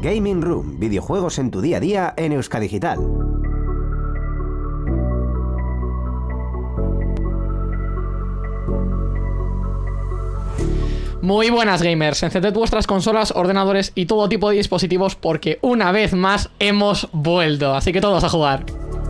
Gaming Room, videojuegos en tu día a día en Euskadigital. Muy buenas gamers, encended vuestras consolas, ordenadores y todo tipo de dispositivos porque una vez más hemos vuelto, así que todos a jugar.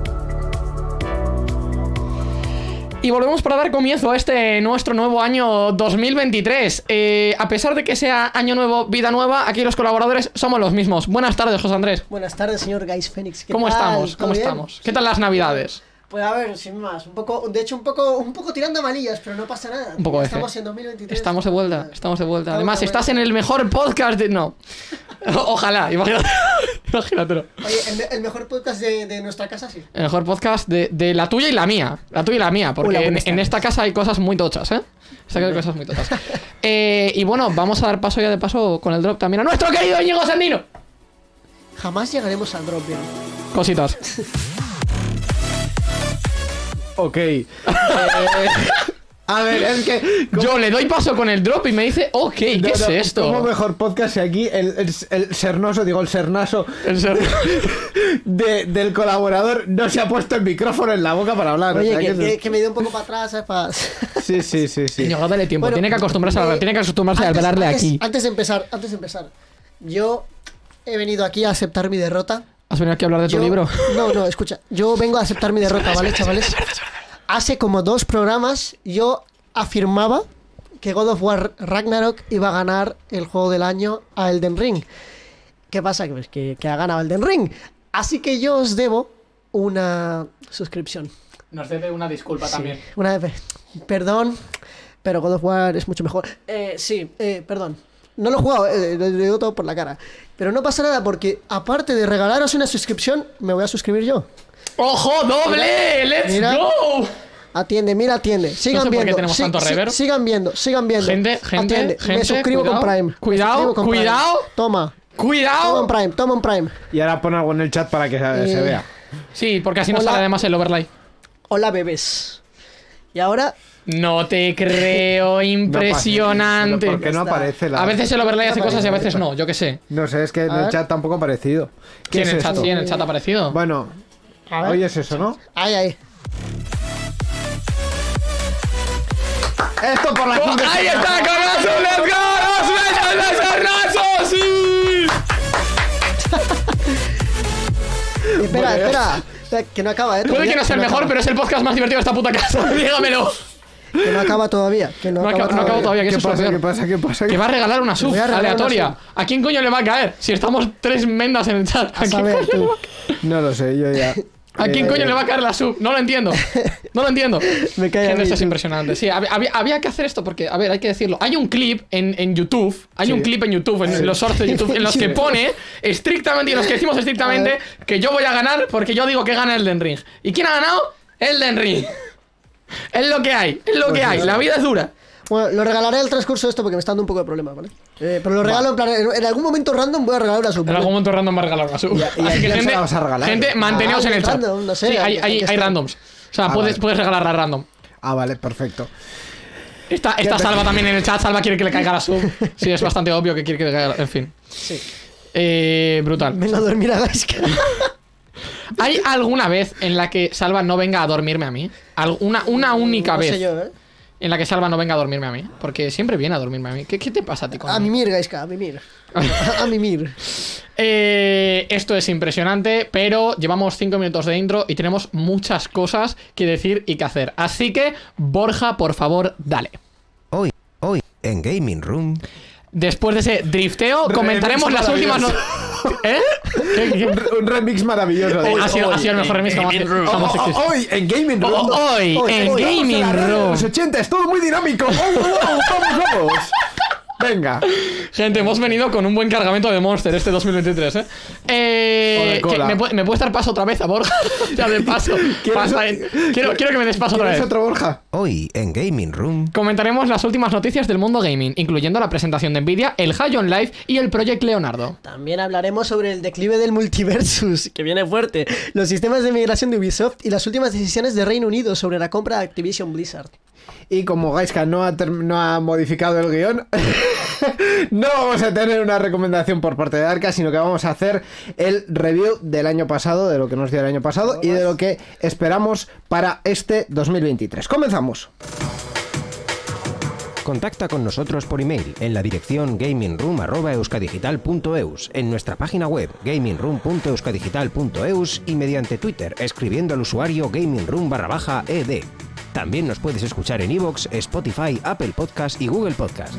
Y volvemos para dar comienzo a nuestro nuevo año 2023. A pesar de que sea año nuevo, vida nueva, aquí los colaboradores somos los mismos. Buenas tardes, José Andrés. Buenas tardes, señor Guys Phoenix. ¿Cómo estamos? ¿Cómo estamos? ¿Qué tal las navidades? Pues a ver, sin más, un poco tirando a malillas, pero no pasa nada. Un poco estamos en 2023. Estamos de vuelta. Además, estás en el mejor podcast de... No. Ojalá, imagínatelo. Oye, el mejor podcast de nuestra casa, sí. El mejor podcast de la tuya y la mía. La tuya y la mía, porque en esta casa hay cosas muy tochas, ¿eh? Hay cosas muy tochas. Y bueno, vamos a dar paso ya de paso con el drop también a nuestro querido Íñigo Sandino. Jamás llegaremos al drop, bien. Cositas. Ok. A ver, es que... Yo le doy paso con el drop y me dice, ok, ¿qué es esto? Como mejor podcast y aquí el sernaso del colaborador no se ha puesto el micrófono en la boca para hablar. Oye, o sea, que me dé un poco para atrás, ¿sabes? Sí. Íñigo, dale tiempo, Bueno, tiene que acostumbrarse a hablarle aquí. Antes de empezar, yo he venido aquí a aceptar mi derrota. ¿Has venido aquí a hablar de tu libro? No, escucha. Yo vengo a aceptar mi derrota, ¿vale, chavales? Hace como 2 programas yo afirmaba que God of War Ragnarok iba a ganar el juego del año a Elden Ring. ¿Qué pasa? Que ha ganado Elden Ring. Así que yo os debo una suscripción. Nos debe una disculpa también. Perdón, pero God of War es mucho mejor. Perdón. No lo he jugado, lo digo todo por la cara. Pero no pasa nada porque, aparte de regalaros una suscripción, me voy a suscribir yo. ¡Ojo, doble! ¡Let's go! Atiende. Sigan no sé viendo. por qué tenemos tanto reverb. Sigan viendo. Gente, me suscribo cuidado, con Prime. Cuidado. Toma un Prime. Y ahora pon algo en el chat para que se vea. Sí, porque así no sale además el overlay. Hola, bebés. Y ahora... No te creo, impresionante. No, ¿por qué no aparece la... A veces el overlay hace cosas y a veces no, yo qué sé. No sé, es que en el chat tampoco ha aparecido. ¿Qué es esto? Sí, en el chat ha aparecido. Bueno, hoy es eso, ¿no? Ahí. Esto por la gente. ¡Ahí está, Carrazo! ¡Let's go! ¡Los besos de Carrazo! ¡Sí! Espera, que no acaba, Puede que no sea el mejor, pero es el podcast más divertido de esta puta casa. Dígamelo. Que no acaba todavía. No acaba todavía. ¿Qué pasa? Que va a regalar una sub aleatoria. ¿A quién coño le va a caer? Si estamos 3 mendas en el chat. ¿A quién coño le va a caer? No lo sé, yo ya. ¿A quién coño le va a caer la sub? No lo entiendo. Me cae. Gente, esto es impresionante. Sí, había que hacer esto porque, a ver, hay que decirlo. Hay un clip en YouTube. En los shorts de YouTube, en los que pone estrictamente, y en los que decimos estrictamente, que yo voy a ganar porque yo digo que gana Elden Ring. ¿Y quién ha ganado? Elden Ring. Es lo que hay, la vida es dura. Bueno, lo regalaré al transcurso de esto porque me está dando un poco de problema, ¿vale? Pero lo regalo en plan, en algún momento random voy a regalar una sub. En algún momento random va a regalar una sub. ¿Y Así que se la vas a regalar? gente, manteneos en el chat. Random, no sé, sí, hay randoms. O sea, puedes regalarla random. Ah, vale, perfecto. Está Salva también en el chat. Salva quiere que le caiga la sub. Sí, es bastante obvio que quiere que le caiga. En fin. Sí. Brutal. Venga a dormir a Gaiska. ¿Hay alguna vez en la que Salva no venga a dormirme a mí? Una única vez. No sé yo, ¿eh? En la que Salva no venga a dormirme a mí. Porque siempre viene a dormirme a mí. ¿Qué te pasa a ti con A mimir, Gaiska, a mimir. A mimir. Esto es impresionante, pero llevamos 5 minutos de intro y tenemos muchas cosas que decir y que hacer. Así que, Borja, por favor, dale. Hoy, en Gaming Room... Después de ese drifteo, comentaremos las últimas... ¿Eh? Un remix maravilloso. Ha sido el mejor remix que jamás existe. Hoy en Gaming Room. Hoy en Gaming Room. Los 80 es todo muy dinámico. Vamos. Venga. Gente, hemos venido con un buen cargamento de Monster este 2023, ¿Me puedes dar paso otra vez a Borja? Ya de paso. Quiero que me des paso otra vez. Otro Borja? Hoy en Gaming Room comentaremos las últimas noticias del mundo gaming, incluyendo la presentación de Nvidia, el High on Life y el Project Leonardo. También hablaremos sobre el declive del multiversus, que viene fuerte, los sistemas de migración de Ubisoft y las últimas decisiones de Reino Unido sobre la compra de Activision Blizzard. Y como Gaiska no ha modificado el guión, no vamos a tener una recomendación por parte de Arca, sino que vamos a hacer el review del año pasado, de lo que nos dio el año pasado y de lo que esperamos para este 2023. ¡Comenzamos! Contacta con nosotros por email en la dirección gamingroom@euskadigital.eus, en nuestra página web gamingroom.euskadigital.eus y mediante Twitter escribiendo al usuario gamingroom_ed. También nos puedes escuchar en iVoox, Spotify, Apple Podcast y Google Podcast.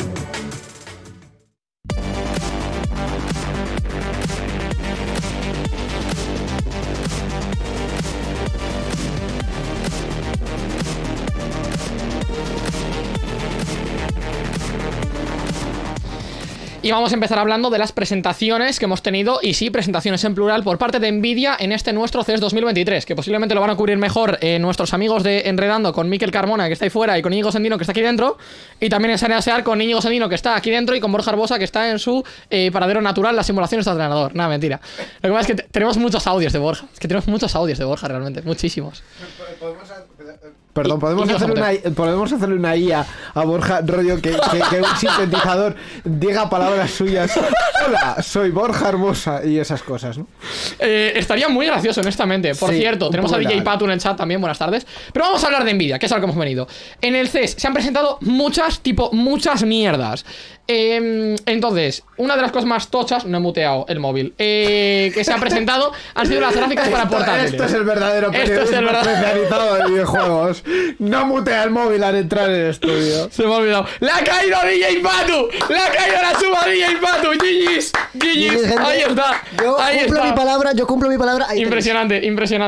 Y vamos a empezar hablando de las presentaciones que hemos tenido, y sí, presentaciones en plural, por parte de Nvidia en este nuestro CES 2023, que posiblemente lo van a cubrir mejor nuestros amigos de Enredando, con Miquel Carmona, que está ahí fuera, y con Íñigo Sendino, que está aquí dentro, y también en Saneasear con Íñigo Sendino, que está aquí dentro, y con Borja Arbosa, que está en su paradero natural, la simulación está entrenador. Nada, mentira. Lo que pasa es que tenemos muchos audios de Borja. Es que tenemos muchos audios de Borja, realmente, muchísimos. Perdón, podemos hacerle una IA a Borja, rollo que un sintetizador diga palabras suyas. Hola, soy Borja Hermosa y esas cosas, ¿no? Estaría muy gracioso, honestamente. Por cierto, tenemos a DJ Patu en el chat también, buenas tardes. Pero vamos a hablar de Nvidia, que es a lo que hemos venido. En el CES se han presentado muchas mierdas. Entonces, una de las cosas más tochas, no he muteado el móvil, que se ha presentado han sido las gráficas para portátiles. Esto es el verdadero periodismo especializado de videojuegos. No mutea el móvil al entrar en el estudio. Se me ha olvidado. ¡Le ha caído DJ Patu! ¡Le ha caído la suba DJ Patu! ¡GG's! ¡GG's! Ahí está. Yo cumplo mi palabra. Impresionante.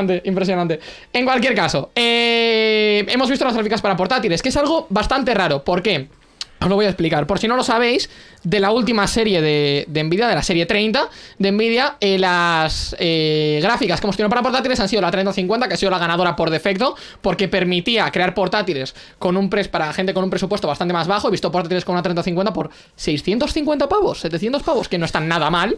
En cualquier caso, hemos visto las gráficas para portátiles, que es algo bastante raro. ¿Por qué? Os lo voy a explicar. Por si no lo sabéis, de la última serie de Nvidia, de la serie 30 de Nvidia, las gráficas que hemos tenido para portátiles han sido la 3050, que ha sido la ganadora por defecto, porque permitía crear portátiles con un para gente con un presupuesto bastante más bajo. He visto portátiles con una 3050 por 650 pavos, 700 pavos, que no están nada mal.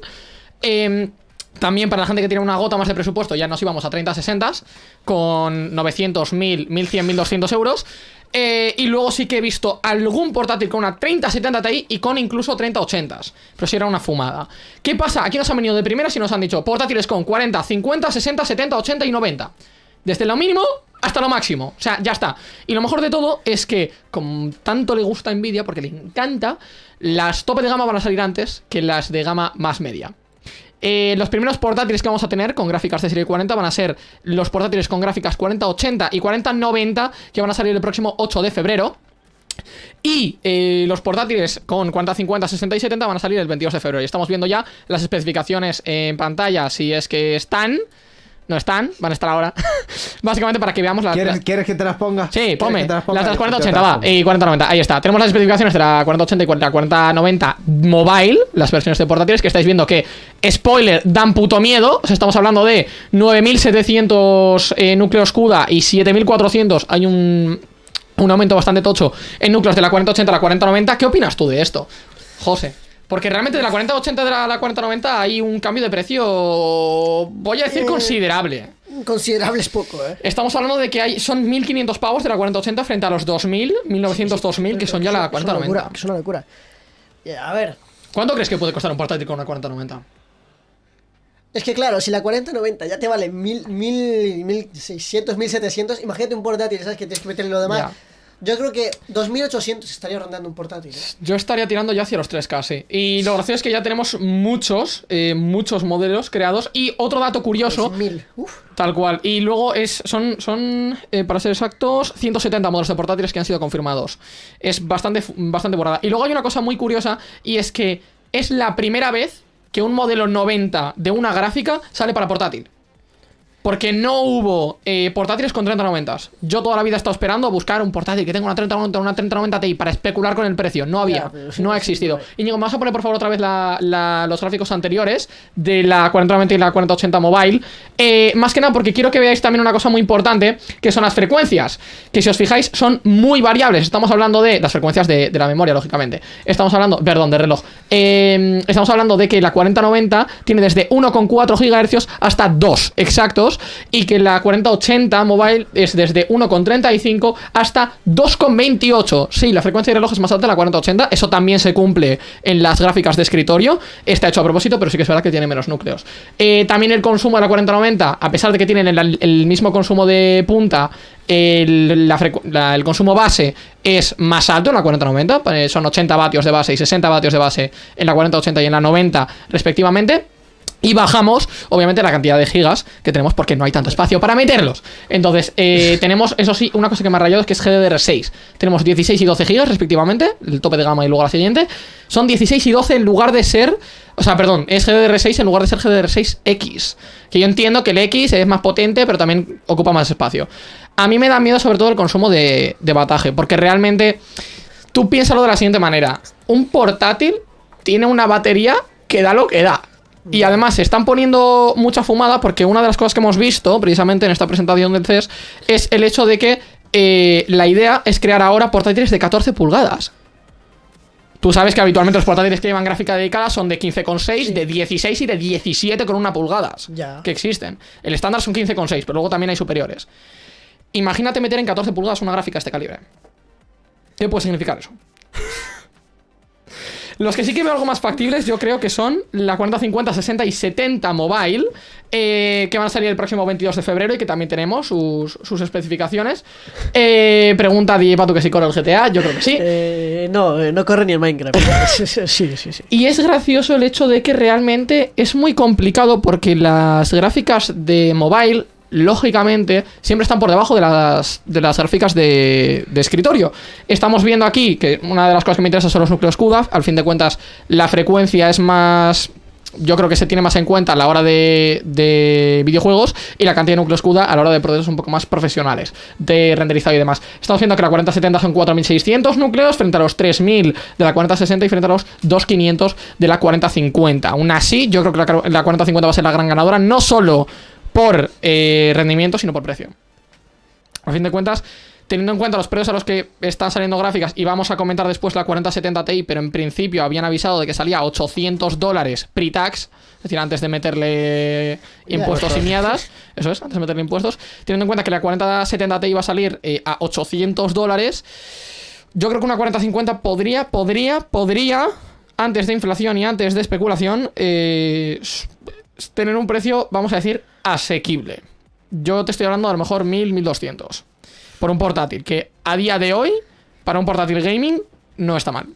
También para la gente que tiene una gota más de presupuesto, ya nos íbamos a 3060s con 900, 1000, 1100, 1200 euros. Y luego sí que he visto algún portátil con una 3070 Ti y con incluso 3080s. Pero sí era una fumada. ¿Qué pasa? Aquí nos han venido de primeras y nos han dicho portátiles con 40, 50, 60, 70, 80 y 90. Desde lo mínimo hasta lo máximo. O sea, ya está. Y lo mejor de todo es que, como tanto le gusta a Nvidia, porque le encanta, las tope de gama van a salir antes que las de gama más media. Los primeros portátiles que vamos a tener con gráficas de serie 40 van a ser los portátiles con gráficas 4080 y 4090, que van a salir el próximo 8 de febrero. Y los portátiles con 4050, 60 y 70 van a salir el 22 de febrero. Y estamos viendo ya las especificaciones en pantalla, si es que están. No están, van a estar ahora. Básicamente para que veamos las... ¿Quieres que te las ponga? Sí, ponme. Las de las 4080, va. Y 4090, ahí está. Tenemos las especificaciones de la 4080 y la 4090 Mobile, las versiones de portátiles, que estáis viendo que, spoiler, dan puto miedo. O sea, estamos hablando de 9700 núcleos CUDA y 7400. Hay un aumento bastante tocho en núcleos de la 4080 a la 4090. ¿Qué opinas tú de esto, José? Porque realmente de la 4080 a la 4090 hay un cambio de precio, voy a decir, considerable. Considerable es poco, Estamos hablando de que son 1500 pavos de la 4080 frente a los 2000, 1900, 2000, que son ya la 4090. Es una locura. A ver. ¿Cuánto crees que puede costar un portátil con una 4090? Es que claro, si la 4090 ya te vale 1600, 1700, imagínate un portátil, ¿sabes? Que tienes que meterle lo demás. Ya. Yo creo que 2800 estaría rondando un portátil. Yo estaría tirando ya hacia los 3K, sí. Y lo gracioso es que ya tenemos muchos modelos creados. Y otro dato curioso, 1000. Tal cual. Y luego son para ser exactos, 170 modelos de portátiles que han sido confirmados. Es bastante borrada. Y luego hay una cosa muy curiosa, y es que es la primera vez que un modelo 90 de una gráfica sale para portátil. Porque no hubo portátiles con 3090s. Yo toda la vida he estado esperando a buscar un portátil que tenga una 3090 Ti para especular con el precio. No había, no ha existido. Íñigo, ¿me vas a poner por favor otra vez los gráficos anteriores de la 4090 y la 4080 Mobile? Más que nada porque quiero que veáis también una cosa muy importante, que son las frecuencias, que si os fijáis son muy variables. Estamos hablando de las frecuencias de la memoria, lógicamente. Estamos hablando, perdón, de reloj. Estamos hablando de que la 4090 tiene desde 1,4 GHz hasta 2 exactos. nucleos y que la 4080 mobile es desde 1,35 hasta 2,28. Sí, la frecuencia de reloj es más alta de la 4080, eso también se cumple en las gráficas de escritorio, está hecho a propósito, pero sí que es verdad que tiene menos núcleos. También el consumo de la 4090, a pesar de que tienen el mismo consumo de punta, el consumo base es más alto en la 4090, son 80 vatios de base y 60 vatios de base en la 4080 y en la 90 respectivamente. Y bajamos, obviamente, la cantidad de gigas que tenemos porque no hay tanto espacio para meterlos. Entonces, tenemos, eso sí, una cosa que me ha rayado es que es GDDR6. Tenemos 16 y 12 gigas respectivamente, el tope de gama y luego la siguiente. Son 16 y 12 en lugar de ser... O sea, perdón, es GDDR6 en lugar de ser GDDR6X. Que yo entiendo que el X es más potente, pero también ocupa más espacio. A mí me da miedo sobre todo el consumo de bataje, porque realmente tú piénsalo de la siguiente manera. Un portátil tiene una batería que da lo que da. Y además se están poniendo mucha fumada porque una de las cosas que hemos visto precisamente en esta presentación del CES es el hecho de que la idea es crear ahora portátiles de 14 pulgadas. Tú sabes que habitualmente los portátiles que llevan gráfica dedicada son de 15,6, de 16 y de 17,1 pulgadas que existen. El estándar son 15,6, pero luego también hay superiores. Imagínate meter en 14 pulgadas una gráfica de este calibre. ¿Qué puede significar eso? Los que sí que veo algo más factibles, yo creo que son la 4050, 60 y 70 mobile, que van a salir el próximo 22 de febrero y que también tenemos sus especificaciones. Pregunta DJ Pato que si corre el GTA, yo creo que sí. No corre ni el Minecraft. Sí. Y es gracioso el hecho de que realmente es muy complicado porque las gráficas de mobile, lógicamente, siempre están por debajo de las gráficas de escritorio. Estamos viendo aquí que una de las cosas que me interesa son los núcleos CUDA. Al fin de cuentas, la frecuencia es más... Yo creo que se tiene más en cuenta a la hora de videojuegos y la cantidad de núcleos CUDA a la hora de procesos un poco más profesionales, de renderizado y demás. Estamos viendo que la 4070 son 4600 núcleos frente a los 3000 de la 4060 y frente a los 2500 de la 4050. Aún así, yo creo que la 4050 va a ser la gran ganadora, no solo por rendimiento, sino por precio. A fin de cuentas, teniendo en cuenta los precios a los que están saliendo gráficas, y vamos a comentar después la 4070 Ti, pero en principio habían avisado de que salía a $800 pre-tax, es decir, antes de meterle impuestos y miadas. Eso es, antes de meterle impuestos. Teniendo en cuenta que la 4070 Ti va a salir a $800, yo creo que una 4050 podría, antes de inflación y antes de especulación, tener un precio, vamos a decir, asequible. Yo te estoy hablando de a lo mejor 1000, 1200 por un portátil, que a día de hoy, para un portátil gaming, no está mal.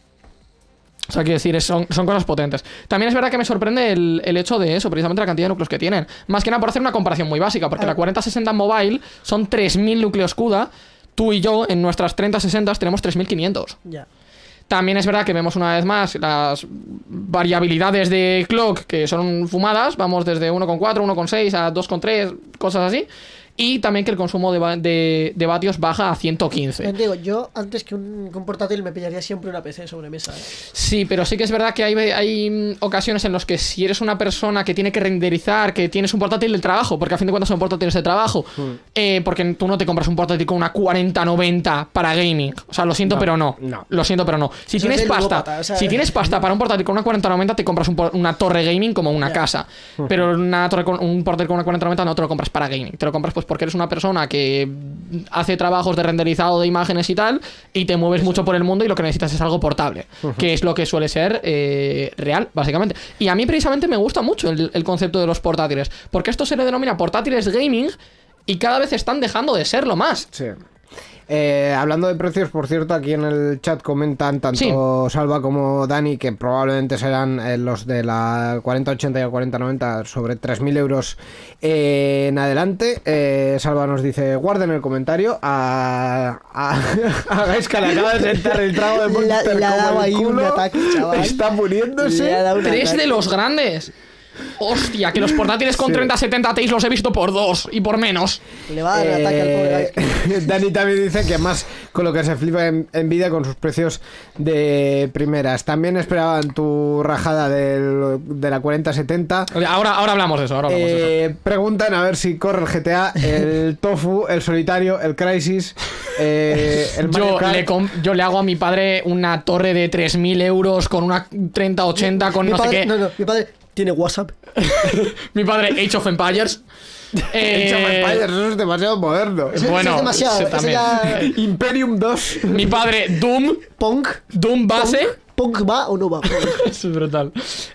O sea, quiero decir, son cosas potentes. También es verdad que me sorprende el hecho de eso, precisamente la cantidad de núcleos que tienen. Más que nada por hacer una comparación muy básica, porque la 4060 mobile son 3000 núcleos CUDA. Tú y yo, en nuestras 3060 tenemos 3500. Ya. También es verdad que vemos una vez más las variabilidades de clock que son fumadas. Vamos desde 1,4, 1,6 a 2,3, cosas así. Y también que el consumo de vatios baja a 115. Digo, yo antes que un portátil me pillaría siempre una PC sobre mesa. Sí, pero sí que es verdad que hay ocasiones en las que si eres una persona que tiene que renderizar, que tienes un portátil del trabajo, porque a fin de cuentas son portátiles de trabajo, porque tú no te compras un portátil con una 4090 para gaming. O sea, lo siento, pero no. Lo siento, pero no. Si tienes pasta, tienes pasta para un portátil con una 4090, te compras una torre gaming como una casa. Pero un portátil con una 4090 no te lo compras para gaming. Te lo compras pues porque eres una persona que hace trabajos de renderizado de imágenes y tal, y te mueves mucho por el mundo y lo que necesitas es algo portable, que es lo que suele ser real, básicamente. Y a mí precisamente me gusta mucho el concepto de los portátiles, porque esto se le denomina portátiles gaming y cada vez están dejando de serlo más. Sí. Hablando de precios, por cierto, aquí en el chat comentan tanto Salva como Dani que probablemente serán los de la 4080 y la 4090 sobre 3.000 euros en adelante. Salva nos dice, guarden el comentario a Gaisca, le acaba de sentar el trago de Monster le ha dado ahí culo, un ataque, chaval. está muriéndose. Tres de los grandes. Hostia, que los portátiles con 3070 Ti los he visto por 2 y por menos. Le va a dar un ataque al pobre Gaisca. Dani también dice que más con lo que se flipa en Nvidia con sus precios de primeras. También esperaban tu rajada de la 4070. Ahora hablamos de eso. Preguntan a ver si corre el GTA, el Tofu, el Solitario, el Crysis, el Mario Kart. Yo le hago a mi padre una torre de 3.000 euros con una 3080 con no sé qué. No, mi padre tiene WhatsApp. Mi padre, Age of Empires. Age of Empires, eso es demasiado moderno. Bueno, es demasiado. sí, Eso también. ya... Imperium 2. Mi padre, Punk. Doom base. Punk va o no va. Es brutal.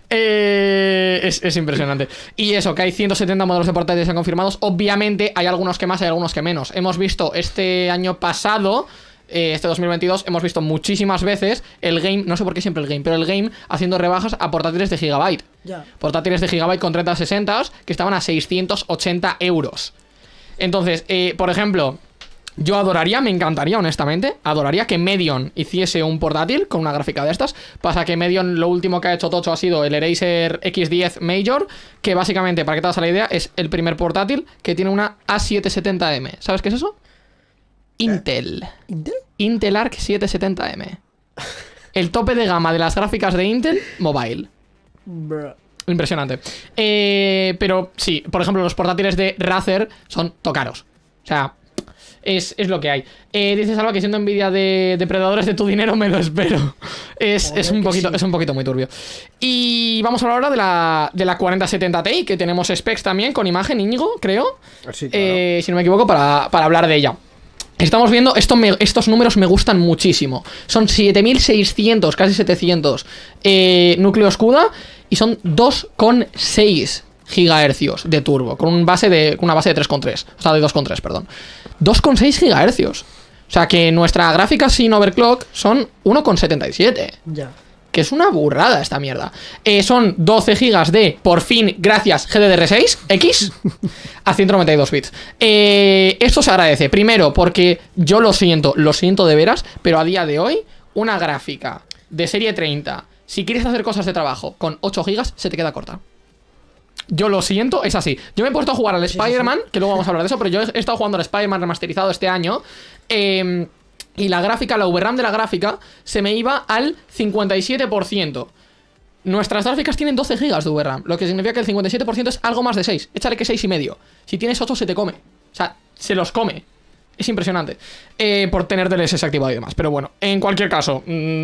Es impresionante. Y eso, que hay 170 modelos de portátiles ya confirmados. Obviamente hay algunos que más, hay algunos que menos. Hemos visto este año pasado, este 2022, hemos visto muchísimas veces el Game, no sé por qué siempre el Game, pero el Game haciendo rebajas a portátiles de Gigabyte. Ya. Portátiles de Gigabyte con 3060 que estaban a 680 euros. Entonces, por ejemplo, yo adoraría, me encantaría honestamente, adoraría que Medion hiciese un portátil con una gráfica de estas. Pasa que Medion lo último que ha hecho tocho ha sido el Eraser X10 Major, que básicamente, para que te hagas la idea, es el primer portátil que tiene una A770M. ¿Sabes qué es eso? Intel. ¿Intel? Intel Arc 770M. El tope de gama de las gráficas de Intel Mobile. Bruh. Impresionante. Pero sí, por ejemplo, los portátiles de Razer son tocaros. O sea, es lo que hay. Dices algo que siendo envidia de depredadores de tu dinero me lo espero. Es un poquito muy turbio. Y vamos a hablar ahora de la 4070 Ti, que tenemos specs también con imagen, Íñigo, creo. Sí, claro. Si no me equivoco, para hablar de ella. Estamos viendo, estos números me gustan muchísimo. Son 7600, casi 700 núcleos CUDA y son 2,6 GHz de turbo, con una base de 3,3, o sea, de 2,3, perdón. 2,6 GHz. O sea, que nuestra gráfica sin overclock son 1,77. Ya. Que es una burrada esta mierda. Son 12 GB de, por fin, gracias, GDDR6X a 192 bits. Esto se agradece. Primero, porque yo lo siento de veras, pero a día de hoy, una gráfica de serie 30, si quieres hacer cosas de trabajo con 8 GB, se te queda corta. Yo lo siento, es así. Yo me he puesto a jugar al Spider-Man, que luego vamos a hablar de eso, pero yo he estado jugando al Spider-Man remasterizado este año. Y la gráfica, la VRAM de la gráfica, se me iba al 57%. Nuestras gráficas tienen 12 GB de VRAM, lo que significa que el 57% es algo más de 6. Échale que 6,5. Si tienes 8 se te come. O sea, se los come. Es impresionante. Por tener DLSS activado y demás. Pero bueno, en cualquier caso,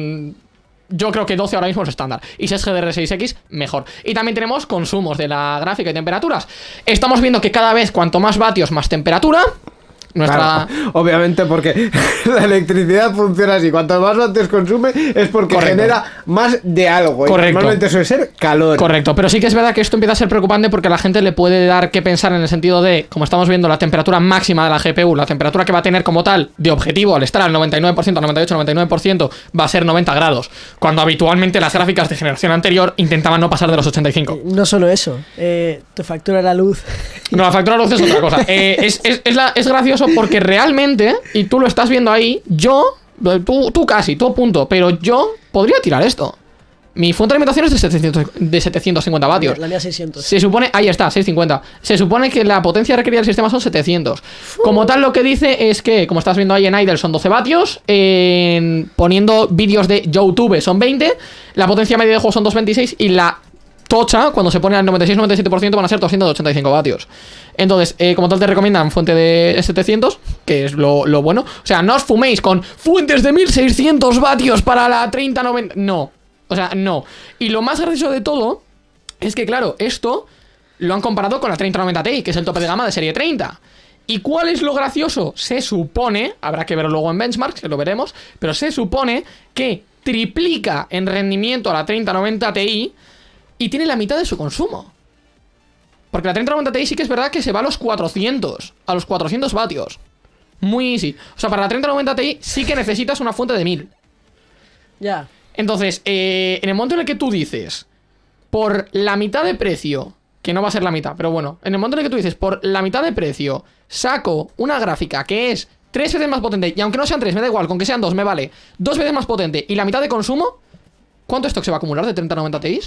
yo creo que 12 ahora mismo es estándar. Y si es GDR6X, mejor. Y también tenemos consumos de la gráfica y temperaturas. Estamos viendo que cada vez cuanto más vatios, más temperatura. Nuestra... Claro, obviamente porque la electricidad funciona así. Cuanto más vatios consume es porque genera más de algo. Correcto. Y normalmente suele ser calor. Correcto, pero sí que es verdad que esto empieza a ser preocupante porque a la gente le puede dar que pensar en el sentido de, como estamos viendo, la temperatura máxima de la GPU, la temperatura que va a tener como tal de objetivo al estar al 99%, 98, 99%, va a ser 90 grados. Cuando habitualmente las gráficas de generación anterior intentaban no pasar de los 85. No solo eso, te factura la luz. No, la factura de luz es otra cosa. Es gracioso porque realmente, y tú lo estás viendo ahí, tú casi, tú a punto, pero yo podría tirar esto. Mi fuente de alimentación es de 750 vatios. La mía 600. Se supone, ahí está, 650. Se supone que la potencia requerida del sistema son 700. Como tal, lo que dice es que, como estás viendo ahí en Idle, son 12 vatios. Poniendo vídeos de YouTube son 20. La potencia media de juego son 226. Y la tocha, cuando se pone al 96-97%, van a ser 285 vatios. Entonces, como tal, te recomiendan fuente de 700, que es lo bueno. O sea, no os fuméis con fuentes de 1600 vatios para la 3090. No. O sea, no. Y lo más gracioso de todo es que, claro, esto lo han comparado con la 3090 Ti, que es el tope de gama de serie 30. ¿Y cuál es lo gracioso? Se supone, habrá que verlo luego en benchmarks, que lo veremos, pero se supone que triplica en rendimiento a la 3090 Ti y tiene la mitad de su consumo. Porque la 3090 Ti sí que es verdad que se va a los 400 vatios. Muy easy. O sea, para la 3090 Ti sí que necesitas una fuente de 1000. Ya. Entonces, en el momento en el que tú dices, por la mitad de precio, que no va a ser la mitad, pero bueno, en el momento en el que tú dices, por la mitad de precio, saco una gráfica que es 3 veces más potente, y aunque no sean 3, me da igual, con que sean 2 me vale, 2 veces más potente y la mitad de consumo, ¿cuánto stock se va a acumular de 3090 Ti?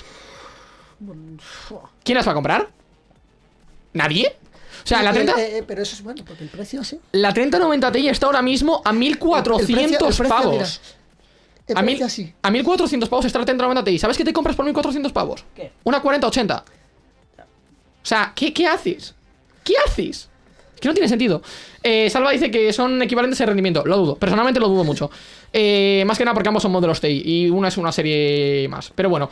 ¿Quién las va a comprar? ¿Nadie? O sea, la 30... pero eso es bueno, porque el precio así. La 3090 Ti está ahora mismo a 1400 pavos. Mira, el precio así. A 1400 pavos está la 3090 Ti. ¿Sabes qué te compras por 1400 pavos? ¿Qué? Una 4080. O sea, ¿qué haces? ¿Qué haces? Que no tiene sentido. Salva dice que son equivalentes en rendimiento. Lo dudo, personalmente lo dudo mucho. Más que nada porque ambos son modelos TI y una es una serie más. Pero bueno,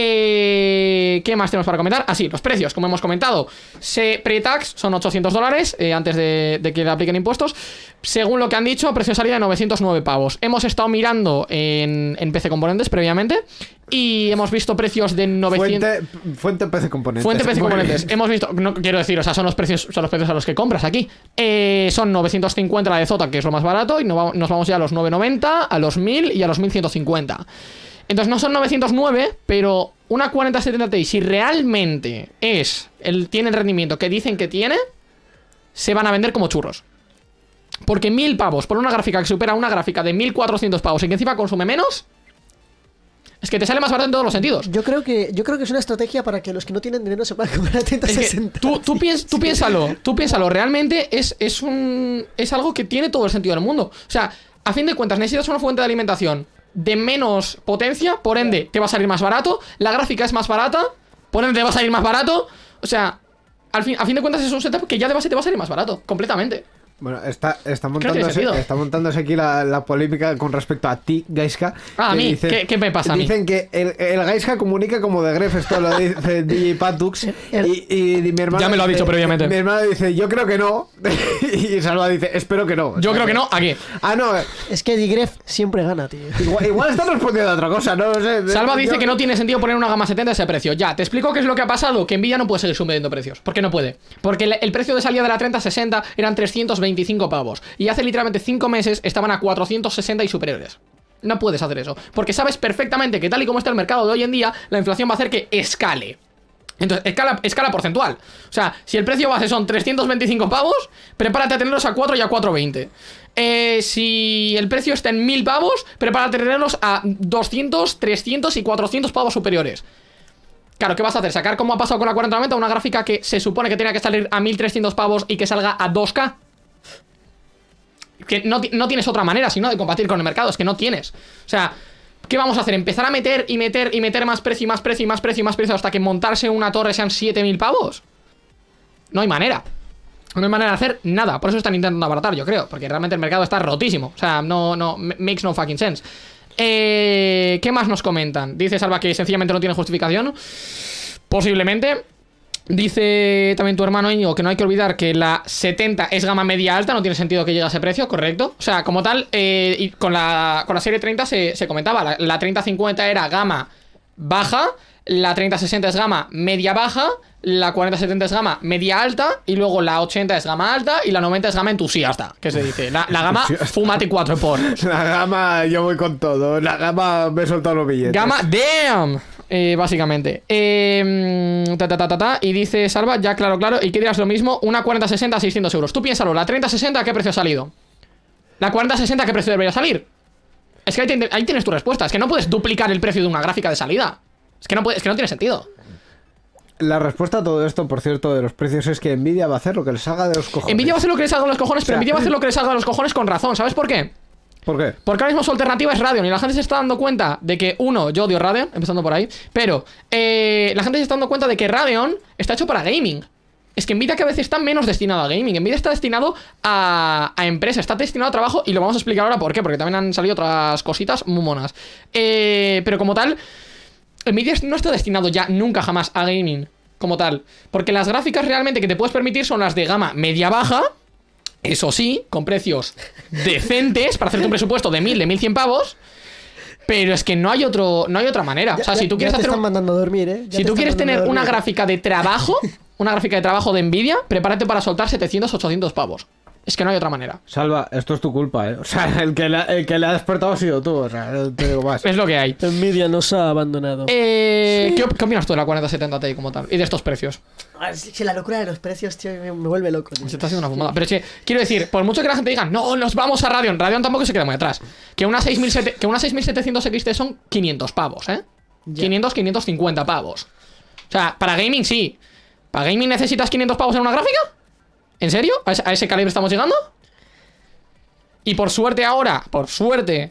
¿qué más tenemos para comentar? Así, los precios, como hemos comentado. Pre-tax son $800 antes de que le apliquen impuestos. Según lo que han dicho, precio de salida de 909 pavos. Hemos estado mirando en PC Componentes previamente y hemos visto precios de 900... Fuente PC Componentes. Fuente PC Componentes. Hemos visto, no quiero decir, o sea, son los precios a los que compras aquí. Son 950 la de Zota, que es lo más barato, y nos vamos ya a los 990, a los 1000 y a los 1150. Entonces no son 909, pero una 4070 Ti, si realmente tiene el rendimiento que dicen que tiene, se van a vender como churros. Porque 1000 pavos por una gráfica que supera una gráfica de 1400 pavos y que encima consume menos, es que te sale más barato en todos los sentidos. Yo creo que es una estrategia para que los que no tienen dinero se puedan comprar a 3060. Es que tú piénsalo, realmente es algo que tiene todo el sentido del mundo. O sea, a fin de cuentas necesitas una fuente de alimentación de menos potencia, por ende te va a salir más barato, la gráfica es más barata, por ende te va a salir más barato. O sea, a fin de cuentas es un setup que ya de base te va a salir más barato, completamente. Bueno, está montándose aquí la polémica con respecto a ti, Gaiska. A mí, ¿qué me pasa a mí? Dicen que el Gaiska comunica como de Gref, esto lo dice DJ Patux. Y mi hermano... Ya me lo ha dicho previamente. Mi hermano dice, yo creo que no. Y Salva dice, espero que no. Yo creo que no, aquí. Ah, no. Es que Digref siempre gana, tío. Igual está respondiendo a otra cosa, no lo sé. Salva dice que no tiene sentido poner una gama 70 a ese precio. Ya, te explico qué es lo que ha pasado. Que Nvidia no puede seguir subiendo precios. ¿Por qué no puede? Porque el precio de salida de la 3060 eran 325 pavos. Y hace literalmente 5 meses estaban a 460 y superiores. No puedes hacer eso, porque sabes perfectamente que tal y como está el mercado de hoy en día, la inflación va a hacer que escale. Entonces, escala porcentual. O sea, si el precio base son 325 pavos, prepárate a tenerlos a 4 y a 420. Si el precio está en 1000 pavos, prepárate a tenerlos a 200, 300 y 400 pavos superiores. Claro, ¿qué vas a hacer? ¿Sacar como ha pasado con la 4090 una gráfica que se supone que tenía que salir a 1300 pavos y que salga a 2K? Que no tienes otra manera sino de combatir con el mercado, es que no tienes. O sea, ¿qué vamos a hacer? ¿Empezar a meter y meter más precio y más precio y más precio y más precio hasta que montarse una torre sean 7000 pavos? No hay manera. No hay manera de hacer nada. Por eso están intentando abaratar, yo creo. Porque realmente el mercado está rotísimo. O sea, no makes no fucking sense. ¿Qué más nos comentan? Dice Salva que sencillamente no tiene justificación. Posiblemente. Dice también tu hermano Íñigo que no hay que olvidar que la 70 es gama media alta, no tiene sentido que llegue a ese precio, correcto. O sea, como tal, y con la serie 30 se comentaba, la 3050 era gama baja, la 3060 es gama media baja, la 4070 es gama media alta, y luego la 80 es gama alta y la 90 es gama entusiasta, que se dice. La gama fúmate 4 porros. La gama yo voy con todo, la gama me he soltado los billetes. Gama damn. Básicamente y dice Salva, ya claro, y que dirás lo mismo, una 4060 a 600 euros. Tú piénsalo, la 3060 ¿a qué precio ha salido? La 4060 ¿a qué precio debería salir? Es que ahí tienes tu respuesta. Es que no puedes duplicar el precio de una gráfica de salida. Es que no tiene sentido. La respuesta a todo esto, por cierto, de los precios es que Nvidia va a hacer lo que le salga de los cojones. Nvidia va a hacer lo que le salga de los cojones, pero O sea, Nvidia va a hacer lo que le salga de los cojones con razón. ¿Sabes por qué? ¿Por qué? Porque ahora mismo su alternativa es Radeon y la gente se está dando cuenta de que, yo odio Radeon, empezando por ahí, pero la gente se está dando cuenta de que Radeon está hecho para gaming. Es que Nvidia cada vez está menos destinado a gaming. Nvidia está destinado a empresa, está destinado a trabajo y lo vamos a explicar ahora por qué, porque también han salido otras cositas muy monas. Pero como tal, Nvidia no está destinado ya nunca jamás a gaming como tal, porque las gráficas realmente que te puedes permitir son las de gama media-baja. Eso sí, con precios decentes para hacerte un presupuesto de 1000, de 1100 pavos. Pero es que no hay otra manera. O sea, si tú quieres hacer están mandando a dormir, ¿eh? Si tú quieres tener una gráfica de trabajo, de Nvidia, prepárate para soltar 700, 800 pavos. Es que no hay otra manera. Salva, esto es tu culpa, ¿eh? O sea, el que le ha despertado ha sido tú. O sea, no te digo más. Es lo que hay. Nvidia nos ha abandonado. ¿Qué opinas tú de la 4070 Ti como tal? Y de estos precios. Si la locura de los precios, tío, me vuelve loco, tío. Se está haciendo una fumada. Pero es que, quiero decir, por mucho que la gente diga, no, nos vamos a Radeon. Radeon tampoco se queda muy atrás. Que una 6700 XT son 500 pavos, ¿eh? Ya. 550 pavos. O sea, para gaming sí. ¿Para gaming necesitas 500 pavos en una gráfica? ¿En serio? ¿A ese calibre estamos llegando? Y por suerte ahora,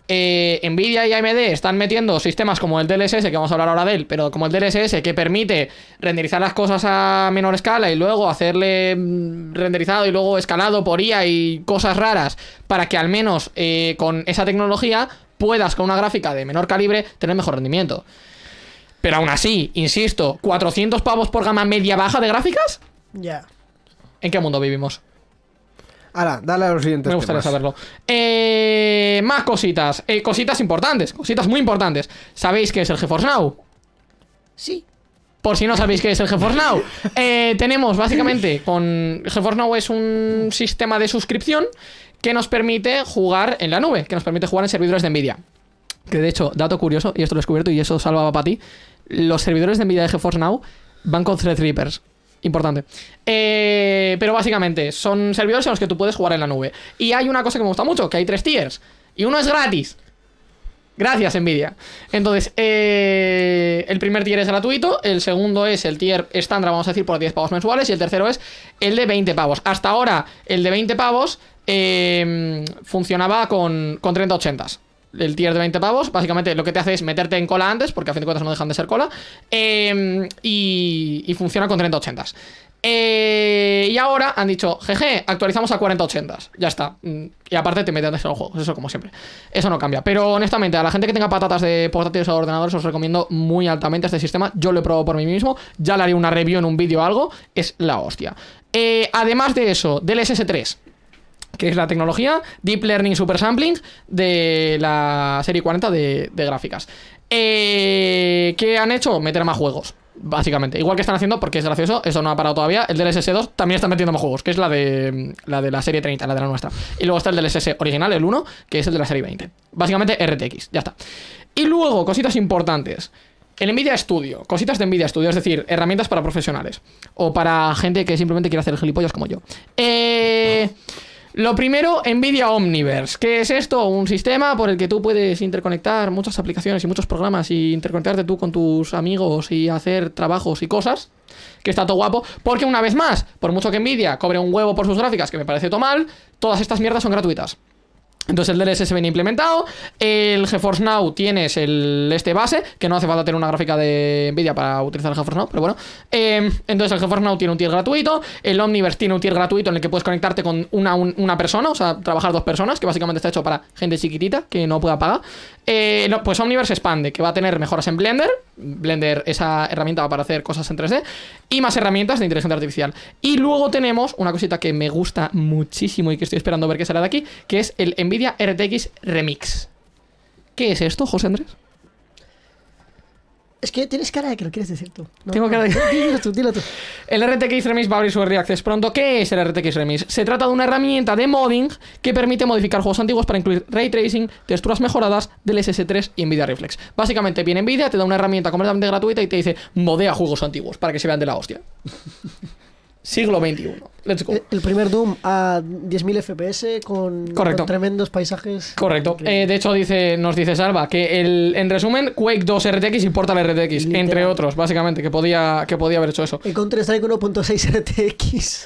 Nvidia y AMD están metiendo sistemas como el DLSS, que vamos a hablar ahora de él, pero como el DLSS, que permite renderizar las cosas a menor escala y luego hacerle renderizado y luego escalado por IA y cosas raras, para que al menos con esa tecnología puedas con una gráfica de menor calibre tener mejor rendimiento. Pero aún así, insisto, 400 pavos por gama media-baja de gráficas. Ya. ¿En qué mundo vivimos? Ahora, dale a los siguientes Me gustaría temas. saberlo. Más cositas. Cositas importantes. Cositas muy importantes. ¿Sabéis qué es el GeForce Now? Sí. Por si no sabéis qué es el GeForce Now. Tenemos básicamente con... GeForce Now es un sistema de suscripción que nos permite jugar en la nube. Que nos permite jugar en servidores de Nvidia. Que de hecho, dato curioso, y esto lo he descubierto y eso salvaba para ti. Los servidores de Nvidia de GeForce Now van con Threadrippers. Importante. Pero básicamente son servidores en los que tú puedes jugar en la nube. Y hay una cosa que me gusta mucho, que hay 3 tiers. Y uno es gratis. Gracias, Nvidia. Entonces, el primer tier es gratuito. El segundo es el tier estándar, vamos a decir, por 10 pavos mensuales. Y el tercero es el de 20 pavos. Hasta ahora, el de 20 pavos funcionaba con 3080s. El tier de 20 pavos, básicamente lo que te hace es meterte en cola antes, porque a fin de cuentas no dejan de ser cola, y funciona con 3080s. Y ahora han dicho, jeje, actualizamos a 4080s. Ya está. Y aparte te metes en los juegos, eso como siempre. Eso no cambia. Pero honestamente, a la gente que tenga patatas de portátiles o ordenadores, os recomiendo muy altamente este sistema. Yo lo he probado por mí mismo. Ya le haré una review en un vídeo o algo. Es la hostia. Además de eso, DLSS 3. Que es la tecnología Deep Learning Super Sampling de la serie 40 de gráficas. ¿Qué han hecho? Meter más juegos, básicamente. Igual que están haciendo, porque es gracioso, eso no ha parado todavía. El DLSS 2 también está metiendo más juegos, que es la de la serie 30, la de la nuestra. Y luego está el DLSS original, el 1, que es el de la serie 20. Básicamente RTX, ya está. Y luego, cositas importantes. El Nvidia Studio, cositas de Nvidia Studio, es decir, herramientas para profesionales. O para gente que simplemente quiere hacer gilipollas como yo. Lo primero, Nvidia Omniverse. ¿Qué es esto? Un sistema por el que tú puedes interconectar muchas aplicaciones y muchos programas y interconectarte tú con tus amigos y hacer trabajos y cosas. Que está todo guapo. Porque una vez más, por mucho que Nvidia cobre un huevo por sus gráficas, que me parece todo mal, todas estas mierdas son gratuitas. Entonces el DLSS viene implementado. El GeForce Now tienes el base, que no hace falta tener una gráfica de Nvidia para utilizar el GeForce Now, pero bueno. Entonces el GeForce Now tiene un tier gratuito. El Omniverse tiene un tier gratuito en el que puedes conectarte con una persona, o sea, trabajar 2 personas, que básicamente está hecho para gente chiquitita que no pueda pagar. Pues Omniverse expande, que va a tener mejoras en Blender. Blender, esa herramienta para hacer cosas en 3D. Y más herramientas de inteligencia artificial. Y luego tenemos una cosita que me gusta muchísimo y que estoy esperando ver qué sale de aquí, que es el Nvidia RTX Remix. ¿Qué es esto, José Andrés? Es que tienes cara de que lo quieres decir tú. No, Tengo cara de... Dilo tú, dilo tú. El RTX Remix va a abrir su Early Access pronto. ¿Qué es el RTX Remix? Se trata de una herramienta de modding que permite modificar juegos antiguos para incluir Ray Tracing, texturas mejoradas, DLSS 3 y Nvidia Reflex. Básicamente viene Nvidia, te da una herramienta completamente gratuita y te dice, modea juegos antiguos para que se vean de la hostia. Siglo XXI. Let's go. El primer Doom a 10.000 FPS con tremendos paisajes. Correcto. De hecho, nos dice Salva que en resumen, Quake 2 RTX importa la RTX, literal, entre otros, básicamente, que podía haber hecho eso. El Counter-Strike 1.6 RTX.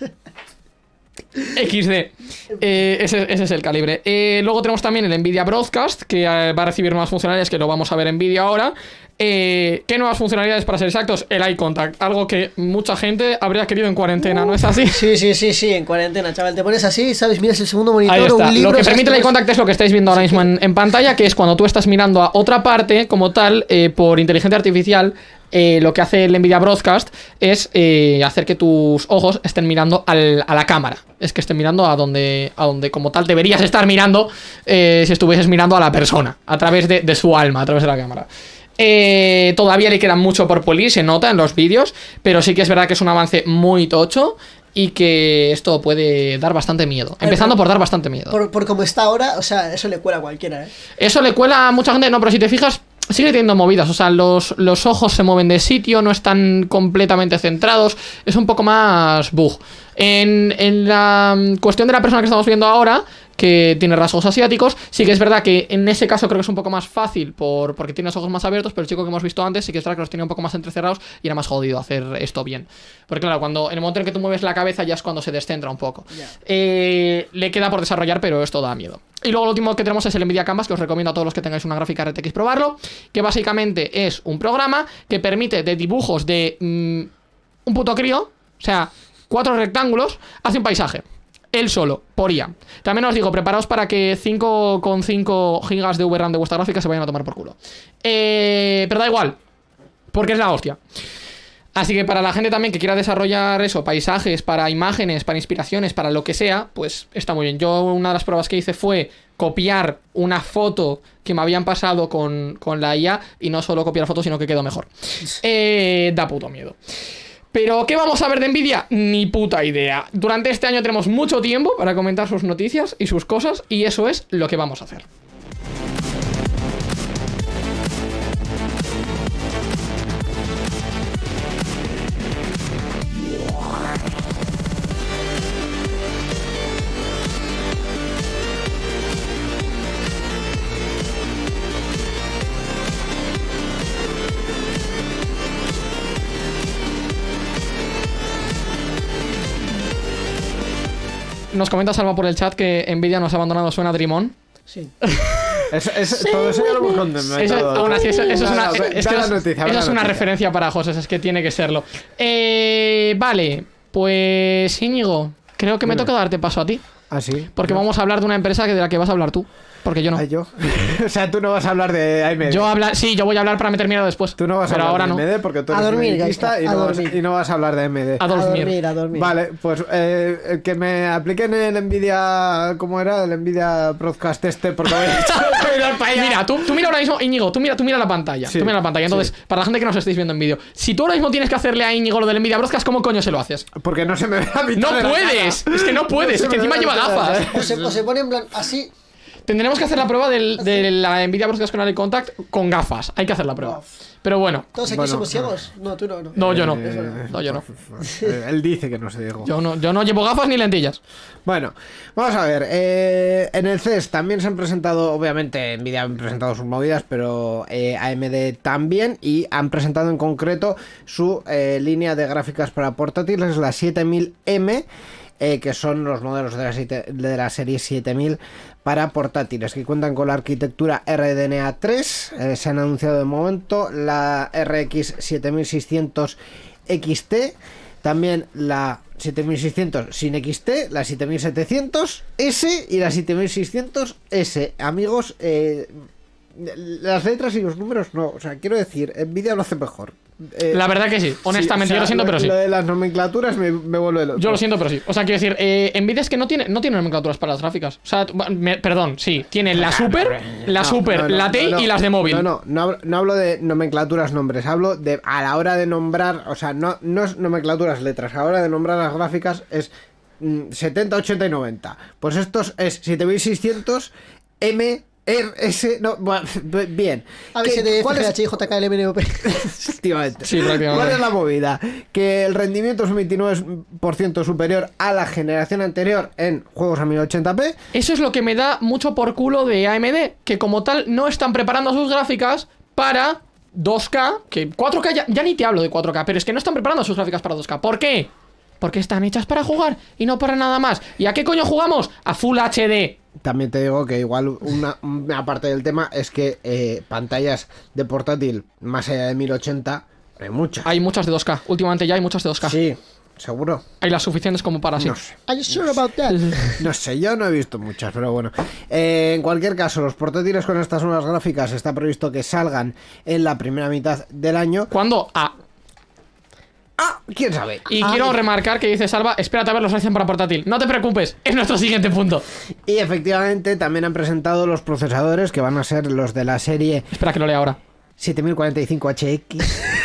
XD. Ese es el calibre. Luego tenemos también el Nvidia Broadcast, que va a recibir nuevas funcionalidades, que lo vamos a ver en vídeo ahora. ¿Qué nuevas funcionalidades, para ser exactos? El Eye Contact, algo que mucha gente habría querido en cuarentena, ¿no es así? Sí, en cuarentena, chaval. Te pones así, ¿sabes? Miras el segundo monitor, ahí está. un libro... Lo que permite el Eye Contact es lo que estáis viendo ahora mismo en pantalla, que es cuando tú estás mirando a otra parte, como tal, por inteligencia artificial. Lo que hace el Nvidia Broadcast es hacer que tus ojos estén mirando a la cámara. Es que estén mirando a donde como tal deberías estar mirando si estuvieses mirando a la persona, a través de su alma, a través de la cámara. Todavía le queda mucho por pulir, se nota en los vídeos, pero sí que es verdad que es un avance muy tocho y que esto puede dar bastante miedo. Empezando por dar bastante miedo. Por como está ahora, o sea, eso le cuela a cualquiera, ¿eh? Eso le cuela a mucha gente, no, pero si te fijas, sigue teniendo movidas. O sea, los ojos se mueven de sitio, no están completamente centrados. Es un poco más bug. En la cuestión de la persona que estamos viendo ahora, que tiene rasgos asiáticos. Sí que es verdad que en ese caso creo que es un poco más fácil porque tiene los ojos más abiertos, pero el chico que hemos visto antes sí que es verdad que los tenía un poco más entrecerrados y era más jodido hacer esto bien. Porque claro, cuando en el momento en que tú mueves la cabeza ya es cuando se descentra un poco. Le queda por desarrollar, pero esto da miedo. Y luego lo último que tenemos es el Nvidia Canvas, que os recomiendo a todos los que tengáis una gráfica RTX probarlo, que básicamente es un programa que permite de dibujos de un puto crío, o sea, 4 rectángulos, hace un paisaje. Él solo, por IA. También os digo, preparaos para que 5,5 gigas de VRAM de vuestra gráfica se vayan a tomar por culo. Pero da igual, porque es la hostia. Así que para la gente también que quiera desarrollar eso, paisajes, para imágenes, para inspiraciones, para lo que sea, pues está muy bien. Yo una de las pruebas que hice fue copiar una foto que me habían pasado con la IA, y no solo copiar fotos, sino que quedó mejor. Da puto miedo. Pero, ¿qué vamos a ver de Nvidia? Ni puta idea. Durante este año tenemos mucho tiempo para comentar sus noticias y sus cosas, y eso es lo que vamos a hacer. Nos comenta Salva por el chat que Nvidia nos ha abandonado, suena Dream On. Sí. Todo eso ya lo hemos contemplado. Aún así, eso es una referencia para José, es que tiene que serlo. Vale, pues Íñigo, creo que me toca darte paso a ti. ¿Ah, sí? Porque vamos a hablar de una empresa de la que vas a hablar tú. Porque yo no. ¿Yo? O sea, tú no vas a hablar de AMD. Yo voy a hablar para meter miedo después. Tú no vas a hablar ahora de AMD porque tú eres mediatista y no vas a hablar de AMD. A dormir. Vale, pues que me apliquen el Nvidia... ¿Cómo era? El Nvidia Broadcast porque voy a echar Mira, tú mira ahora mismo, Íñigo, tú mira la pantalla. Sí, tú mira la pantalla. Entonces, para la gente que nos estéis viendo en vídeo, si tú ahora mismo tienes que hacerle a Íñigo lo del Nvidia Broadcast, ¿cómo coño se lo haces? Porque no se me ve a mi ¡No puedes! Es que no puedes, es que encima lleva gafas. O se pone en plan así. Tendremos que hacer la prueba de la Nvidia Broadcast con el Contact con gafas. Hay que hacer la prueba. Pero bueno. ¿Todos aquí somos ciegos? No, tú no. No, yo no. No, yo no. Él dice que no se dijo. Yo no llevo gafas ni lentillas. Bueno, vamos a ver. En el CES también se han presentado, obviamente Nvidia han presentado sus movidas, pero AMD también, y han presentado en concreto su línea de gráficas para portátiles, la 7000M. Que son los modelos de la serie 7000 para portátiles, que cuentan con la arquitectura RDNA 3. Se han anunciado de momento la RX 7600 XT, también la 7600 sin XT, la 7700S y la 7600S. Amigos, las letras y los números no, o sea, quiero decir, Nvidia lo hace mejor. La verdad que sí, honestamente, sí, o sea, yo lo siento, pero sí. Lo de las nomenclaturas me vuelve loco. Yo lo siento, pero sí. O sea, quiero decir, Nvidia es que no tiene nomenclaturas para las gráficas. O sea, perdón, sí, tiene la Super, la TI y las de móvil. No hablo de nomenclaturas nombres, hablo de a la hora de nombrar, o sea, no es nomenclaturas letras, a la hora de nombrar las gráficas es 70, 80 y 90. Pues estos es 7600 M bien. A ver si de FGH, JKLMNOP. Efectivamente. Sí, prácticamente. ¿Cuál es la movida? Que el rendimiento es un 29% superior a la generación anterior en juegos a 1080p. Eso es lo que me da mucho por culo de AMD, que como tal no están preparando sus gráficas para 2K, que 4K ya ni te hablo de 4K, pero es que no están preparando sus gráficas para 2K. ¿Por qué? Porque están hechas para jugar y no para nada más. ¿Y a qué coño jugamos? A Full HD. También te digo que igual una parte del tema es que pantallas de portátil más allá de 1080 hay muchas. Hay muchas de 2K. Últimamente ya hay muchas de 2K. Sí, seguro. Hay las suficientes como para sí. No sé. Are you sure about that? No sé, yo no he visto muchas, pero bueno. En cualquier caso, los portátiles con estas nuevas gráficas está previsto que salgan en la primera mitad del año. ¿Cuándo? ¿Quién sabe? Y quiero remarcar que dice Salva, espérate a ver los Ryzen para portátil. No te preocupes, es nuestro siguiente punto. Y efectivamente también han presentado los procesadores que van a ser los de la serie... Espera que lo lea ahora. 7045HX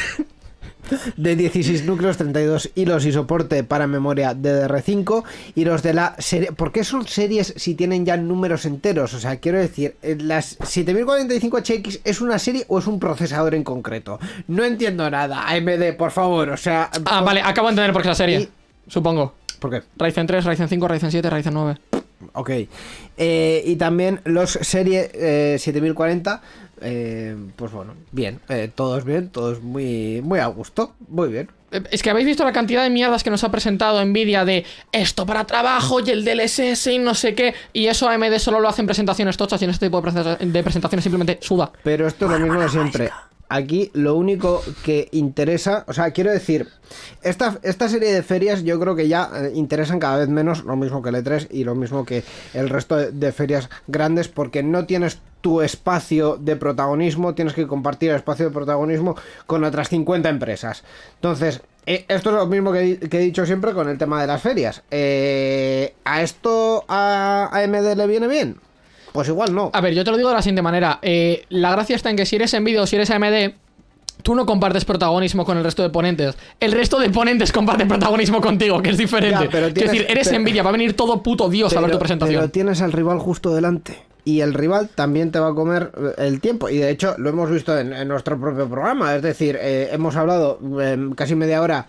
de 16 núcleos, 32 hilos y soporte para memoria DDR5, y los de la serie... ¿Por qué son series si tienen ya números enteros? O sea, quiero decir, ¿las 7045HX es una serie o es un procesador en concreto? No entiendo nada. AMD, por favor, o sea... Vale, acabo de entender por qué es la serie. Supongo. ¿Por qué? Ryzen 3, Ryzen 5, Ryzen 7, Ryzen 9. Ok. Y también los Serie 7040. Pues bueno, bien. Todos bien, todos muy a gusto. Muy bien. Es que habéis visto la cantidad de mierdas que nos ha presentado Nvidia de esto para trabajo y el DLSS y no sé qué. Y eso AMD solo lo hace en presentaciones tochas y en este tipo de presentaciones simplemente suda. Pero esto es lo mismo de siempre. Aquí lo único que interesa, o sea, quiero decir, esta serie de ferias yo creo que ya interesan cada vez menos, lo mismo que el E3 y lo mismo que el resto de ferias grandes, porque no tienes tu espacio de protagonismo, tienes que compartir el espacio de protagonismo con otras 50 empresas. Entonces, esto es lo mismo que he dicho siempre con el tema de las ferias. ¿A esto a AMD le viene bien? Pues igual no. A ver, yo te lo digo de la siguiente manera. La gracia está en que si eres Nvidia o si eres AMD, tú no compartes protagonismo con el resto de ponentes. El resto de ponentes comparten protagonismo contigo, que es diferente. Es decir, eres Nvidia, va a venir todo puto Dios a ver tu presentación. Pero tienes al rival justo delante. Y el rival también te va a comer el tiempo. Y de hecho lo hemos visto en nuestro propio programa. Es decir, hemos hablado casi media hora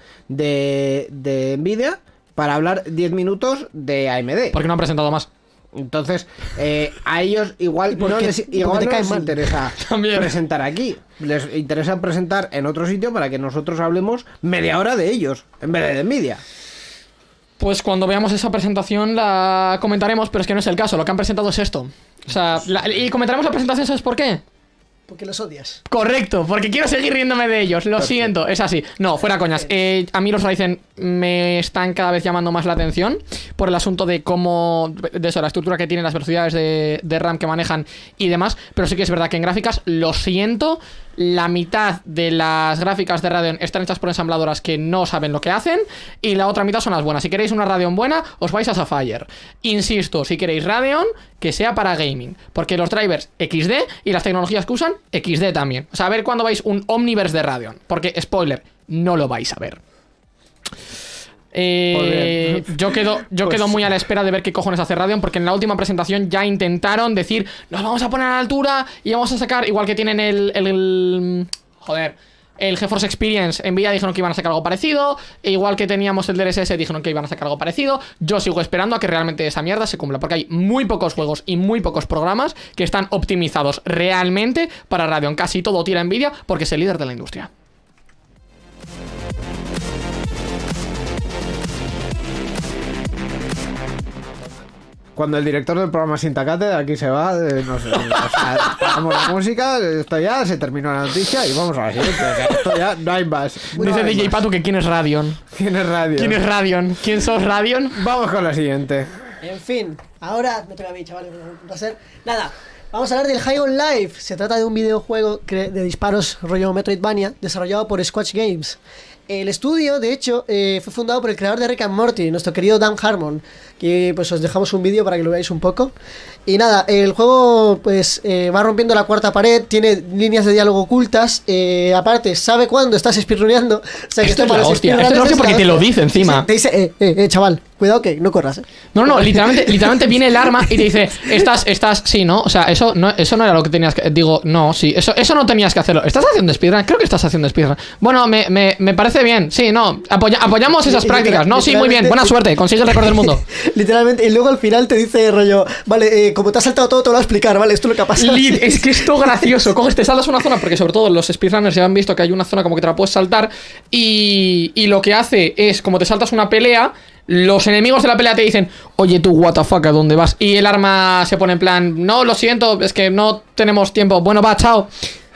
de Nvidia para hablar 10 minutos de AMD. Porque no han presentado más. Entonces, a ellos igual no les interesa presentar aquí. Les interesa presentar en otro sitio para que nosotros hablemos media hora de ellos, en vez de Nvidia. Pues cuando veamos esa presentación la comentaremos, pero es que no es el caso. Lo que han presentado es esto. O sea, y comentaremos la presentación, ¿sabes por qué? Porque los odias. Correcto, porque quiero seguir riéndome de ellos. Lo siento, es así. No, fuera coñas. A mí los Ryzen me están cada vez llamando más la atención por el asunto de cómo, de eso, la estructura que tienen, las velocidades de RAM que manejan y demás. Pero sí que es verdad que en gráficas, lo siento, la mitad de las gráficas de Radeon están hechas por ensambladoras que no saben lo que hacen y la otra mitad son las buenas. Si queréis una Radeon buena, os vais a Sapphire. Insisto, si queréis Radeon, que sea para gaming, porque los drivers XD y las tecnologías que usan XD también. O sea, a ver cuándo vais un Omniverse de Radeon, porque, spoiler, no lo vais a ver. Yo quedo muy a la espera de ver qué cojones hace Radeon, porque en la última presentación ya intentaron decir nos vamos a poner a la altura y vamos a sacar, igual que tienen el GeForce Experience, Nvidia dijeron que iban a sacar algo parecido, e igual que teníamos el DLSS dijeron que iban a sacar algo parecido. Yo sigo esperando a que realmente esa mierda se cumpla, porque hay muy pocos juegos y muy pocos programas que están optimizados realmente para Radeon. Casi todo tira Nvidia porque es el líder de la industria. Cuando el director del programa Sintacate de aquí se va, paramos la música, esto ya se terminó la noticia y vamos a la siguiente. Esto ya no hay más. Dice DJ Patu que ¿quién es Radeon? ¿Quién es Radeon? ¿Quién es Radeon? ¿Quién sos Radeon? Vamos con la siguiente. En fin, ahora me toca a mí, chavales, un placer. Nada, vamos a hablar del High on Life. Se trata de un videojuego de disparos rollo Metroidvania desarrollado por Squatch Games. El estudio, de hecho, fue fundado por el creador de Rick and Morty, nuestro querido Dan Harmon, que pues os dejamos un vídeo para que lo veáis un poco. Y nada, el juego pues va rompiendo la cuarta pared, tiene líneas de diálogo ocultas, aparte sabe cuándo estás speedruneando. O sea, que esto es la hostia, esto es la hostia porque te lo dice encima. Te dice, chaval, cuidado que no corras. No, literalmente viene el arma y te dice, estás, sí, ¿no? O sea, eso no era lo que tenías que... Digo, no, sí, eso no tenías que hacerlo. ¿Estás haciendo speedrun? Creo que estás haciendo speedrun. Bueno, me parece bien, sí, no, apoyamos esas prácticas. No, sí, muy bien, buena suerte, consigue el récord del mundo. Literalmente, y luego al final te dice rollo, vale, como te has saltado todo, te lo voy a explicar, ¿vale? Esto es lo que ha pasado. Es que esto gracioso, coges, te saltas una zona, porque sobre todo los speedrunners ya han visto que hay una zona como que te la puedes saltar, y lo que hace es, como te saltas una pelea, los enemigos de la pelea te dicen, oye tú, what the fuck, ¿a dónde vas? Y el arma se pone en plan, no, lo siento, es que no tenemos tiempo, bueno, va, chao.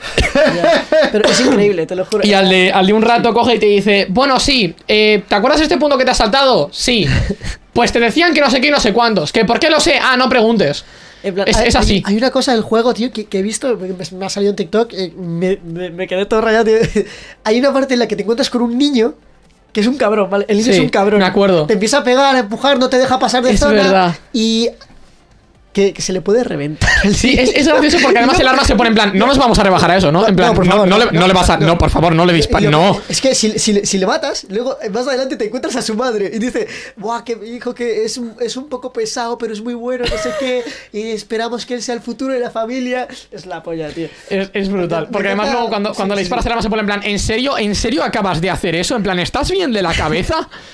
Pero es increíble, te lo juro. Y al de un rato coge y te dice, bueno, sí, ¿te acuerdas de este punto que te has saltado? Sí. Pues te decían que no sé qué y no sé cuántos. ¿Que por qué lo sé? Ah, no preguntes. En plan, es así. Hay una cosa del juego, tío, que he visto, me ha salido en TikTok, me quedé todo rayado, tío. Hay una parte en la que te encuentras con un niño que es un cabrón, ¿vale? El niño es un cabrón. Me acuerdo. Te empieza a pegar, a empujar, no te deja pasar de zona. Es verdad. Y... Que se le puede reventar. Sí, es gracioso porque además el arma se pone en plan, no nos vamos a rebajar a eso, ¿no? En plan, no le vas a... No, por favor, no le dispares, no. Es que si le matas, luego más adelante te encuentras a su madre y dice, buah, que mi hijo que es un poco pesado, pero es muy bueno, no sé qué, y esperamos que él sea el futuro de la familia. Es la polla, tío. Es brutal. Porque además luego cuando le disparas el arma se pone en plan, ¿en serio acabas de hacer eso? En plan, ¿estás bien de la cabeza?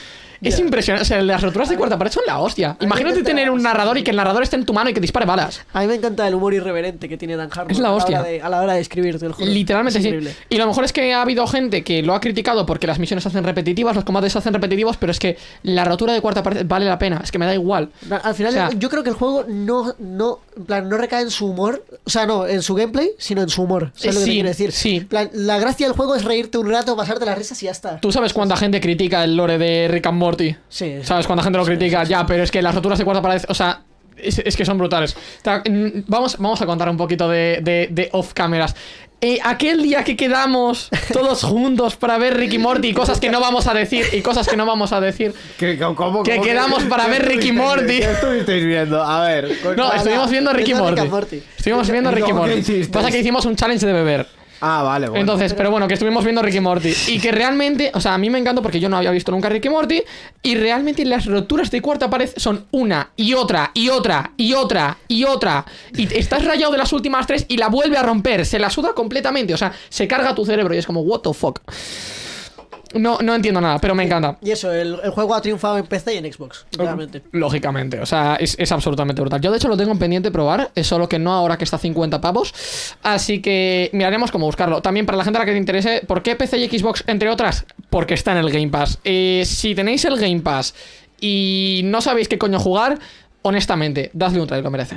Es impresionante. O sea, las roturas de cuarta pared son la hostia. Imagínate tener un narrador y que el narrador esté en tu mano y que dispare balas. A mí me encanta el humor irreverente que tiene Dan Harmon. Es la hostia. A la hora de escribirte el juego. Literalmente Es sí. increíble. Y lo mejor es que ha habido gente que lo ha criticado porque las misiones se hacen repetitivas, los combates se hacen repetitivos, pero es que la rotura de cuarta pared vale la pena. Es que me da igual. Al final, O sea, yo creo que el juego en plan, no recae en su humor, o sea, no, en su gameplay, sino en su humor. ¿Sabes lo que sí, te quiero decir? sí. En plan, la gracia del juego es reírte un rato, pasarte las risas y ya está. ¿Tú sabes cuánta gente critica el lore de Rick and Morty? Sí. ¿Sabes cuánta gente lo critica? Ya, pero es que las roturas de cuarta pared, o sea, es que son brutales. O sea, vamos a contar un poquito de off cameras. Aquel día que quedamos todos juntos para ver Rick y Morty y cosas que no vamos a decir ¿Cómo que quedamos para ver Rick y Morty. ¿Qué estuvisteis viendo? A ver. No, estuvimos viendo Rick y Viendo Rick and Morty. Morty. Estuvimos viendo Rick y ¿Cómo que Morty. hicisteis? Pasa que hicimos un challenge de beber. Ah, vale, bueno. Entonces, pero bueno, que estuvimos viendo Rick y Morty. Y que realmente, o sea, a mí me encantó porque yo no había visto nunca Rick y Morty. Y realmente las roturas de cuarta pared son una y otra y otra y otra y otra. Y estás rayado de las últimas tres y la vuelve a romper. Se la suda completamente. O sea, se carga tu cerebro y es como, what the fuck. No entiendo nada, pero me encanta. Y eso, el juego ha triunfado en PC y en Xbox, realmente. Lógicamente, o sea, es absolutamente brutal. Yo de hecho lo tengo en pendiente probar, es solo que no ahora que está a 50 pavos. Así que miraremos cómo buscarlo. También para la gente a la que te interese, ¿por qué PC y Xbox, entre otras? Porque está en el Game Pass. Si tenéis el Game Pass y no sabéis qué coño jugar, honestamente, dadle un try, lo merece.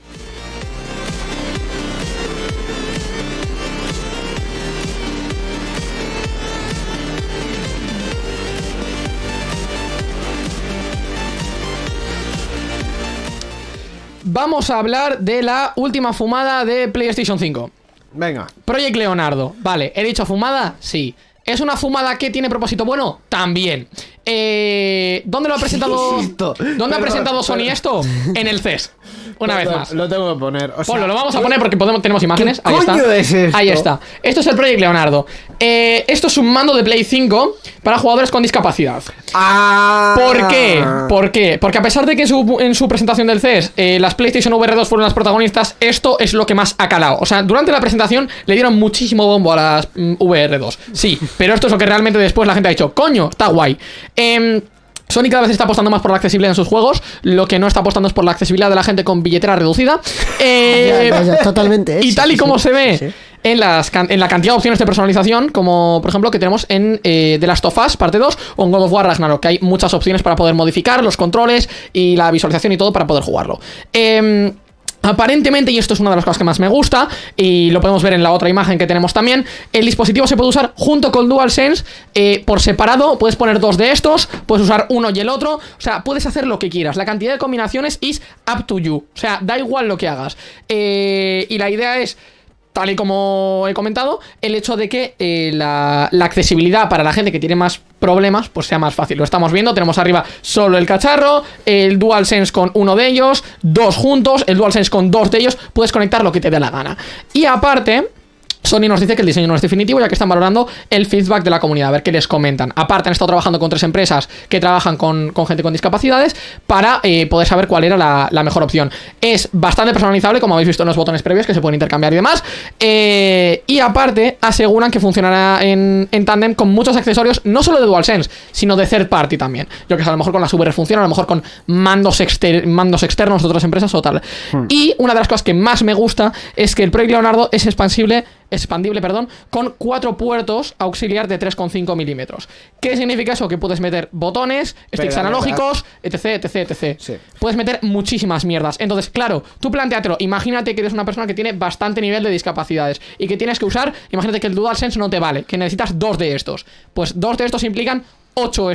Vamos a hablar de la última fumada de PlayStation 5. Venga. Project Leonardo. Vale, ¿he dicho fumada? Sí. ¿Es una fumada que tiene propósito bueno? También. ¿Dónde lo ha presentado? ¿Dónde ha presentado Sony esto? En el CES. Una vez más. Lo tengo que poner. O sea, Ponlo, lo vamos a poner porque tenemos imágenes. ¿Qué Ahí está. coño es esto? Ahí está. Esto es el Project Leonardo. Esto es un mando de Play 5 para jugadores con discapacidad. Ah. ¿Por qué? ¿Por qué? Porque a pesar de que en su presentación del CES las PlayStation VR 2 fueron las protagonistas, esto es lo que más ha calado. O sea, durante la presentación le dieron muchísimo bombo a las VR 2. Sí, pero esto es lo que realmente después la gente ha dicho, coño, está guay. Sony cada vez está apostando más por la accesibilidad en sus juegos. Lo que no está apostando es por la accesibilidad de la gente con billetera reducida. Ya, totalmente. Y tal y como se ve sí. en la cantidad de opciones de personalización, como por ejemplo que tenemos en The Last of Us parte 2 o en God of War Ragnarok, que hay muchas opciones para poder modificar los controles y la visualización y todo para poder jugarlo. Aparentemente, y esto es una de las cosas que más me gusta, y lo podemos ver en la otra imagen que tenemos también, el dispositivo se puede usar junto con DualSense, por separado, puedes poner dos de estos, puedes usar uno y el otro, o sea, puedes hacer lo que quieras, la cantidad de combinaciones is up to you, o sea, da igual lo que hagas. Y la idea es, tal y como he comentado, el hecho de que la accesibilidad para la gente que tiene más problemas, pues sea más fácil. Lo estamos viendo, tenemos arriba solo el cacharro, el DualSense con uno de ellos, dos juntos, el DualSense con dos de ellos, puedes conectar lo que te dé la gana. Y aparte, Sony nos dice que el diseño no es definitivo, ya que están valorando el feedback de la comunidad, a ver qué les comentan. Aparte, han estado trabajando con 3 empresas que trabajan con gente con discapacidades para poder saber cuál era la mejor opción. Es bastante personalizable, como habéis visto en los botones previos, que se pueden intercambiar y demás. Y aparte, aseguran que funcionará en tándem con muchos accesorios, no solo de DualSense, sino de third party también. Yo que sé, a lo mejor con las VR funciona, a lo mejor con mandos externos de otras empresas o tal. Y una de las cosas que más me gusta es que el Project Leonardo es expandible, con 4 puertos auxiliar de 3,5 milímetros. ¿Qué significa eso? Que puedes meter botones, sticks analógicos, etc. Sí. Puedes meter muchísimas mierdas. Entonces, claro, tú plantéatelo. Imagínate que eres una persona que tiene bastante nivel de discapacidades y que tienes que usar, imagínate que el DualSense no te vale, que necesitas 2 de estos. Pues 2 de estos implican 8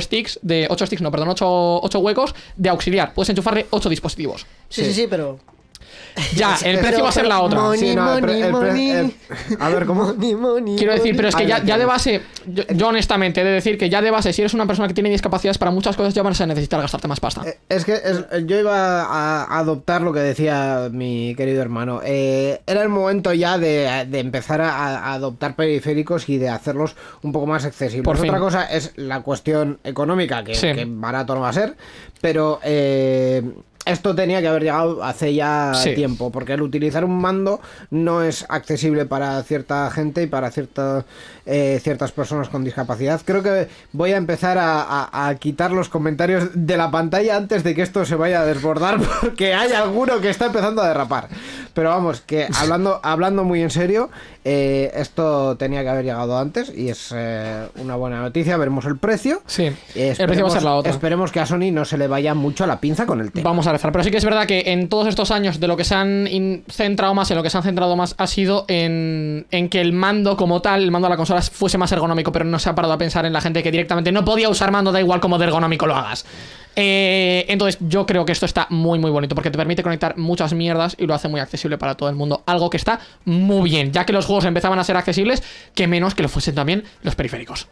huecos de auxiliar. Puedes enchufarle 8 dispositivos. Sí, pero... Ya, el precio va a ser la otra. Money, a ver, ¿cómo? Quiero decir, pero es que ya de base, yo honestamente he de decir que ya de base, si eres una persona que tiene discapacidades para muchas cosas, ya vas a necesitar gastarte más pasta. Yo iba a adoptar lo que decía mi querido hermano. Era el momento ya de empezar a adoptar periféricos y de hacerlos un poco más accesibles. Por fin. Otra cosa es la cuestión económica, que barato no va a ser, pero esto tenía que haber llegado hace ya Sí. tiempo, porque el utilizar un mando no es accesible para cierta gente y para ciertas personas con discapacidad. Creo que voy a empezar a quitar los comentarios de la pantalla antes de que esto se vaya a desbordar, porque hay alguno que está empezando a derrapar. Pero vamos, que hablando muy en serio, esto tenía que haber llegado antes y es una buena noticia. Veremos el precio. Sí, el precio va a ser la otra. Esperemos que a Sony no se le vaya mucho a la pinza con el tema. Vamos a rezar, pero sí que es verdad que en todos estos años de lo que se han centrado más, en lo que se han centrado más ha sido en que el mando como tal, el mando de la consola fuese más ergonómico, pero no se ha parado a pensar en la gente que directamente no podía usar mando, da igual cómo de ergonómico lo hagas. Entonces yo creo que esto está muy muy bonito porque te permite conectar muchas mierdas y lo hace muy accesible para todo el mundo, algo que está muy bien, ya que los juegos empezaban a ser accesibles, que menos que lo fuesen también los periféricos.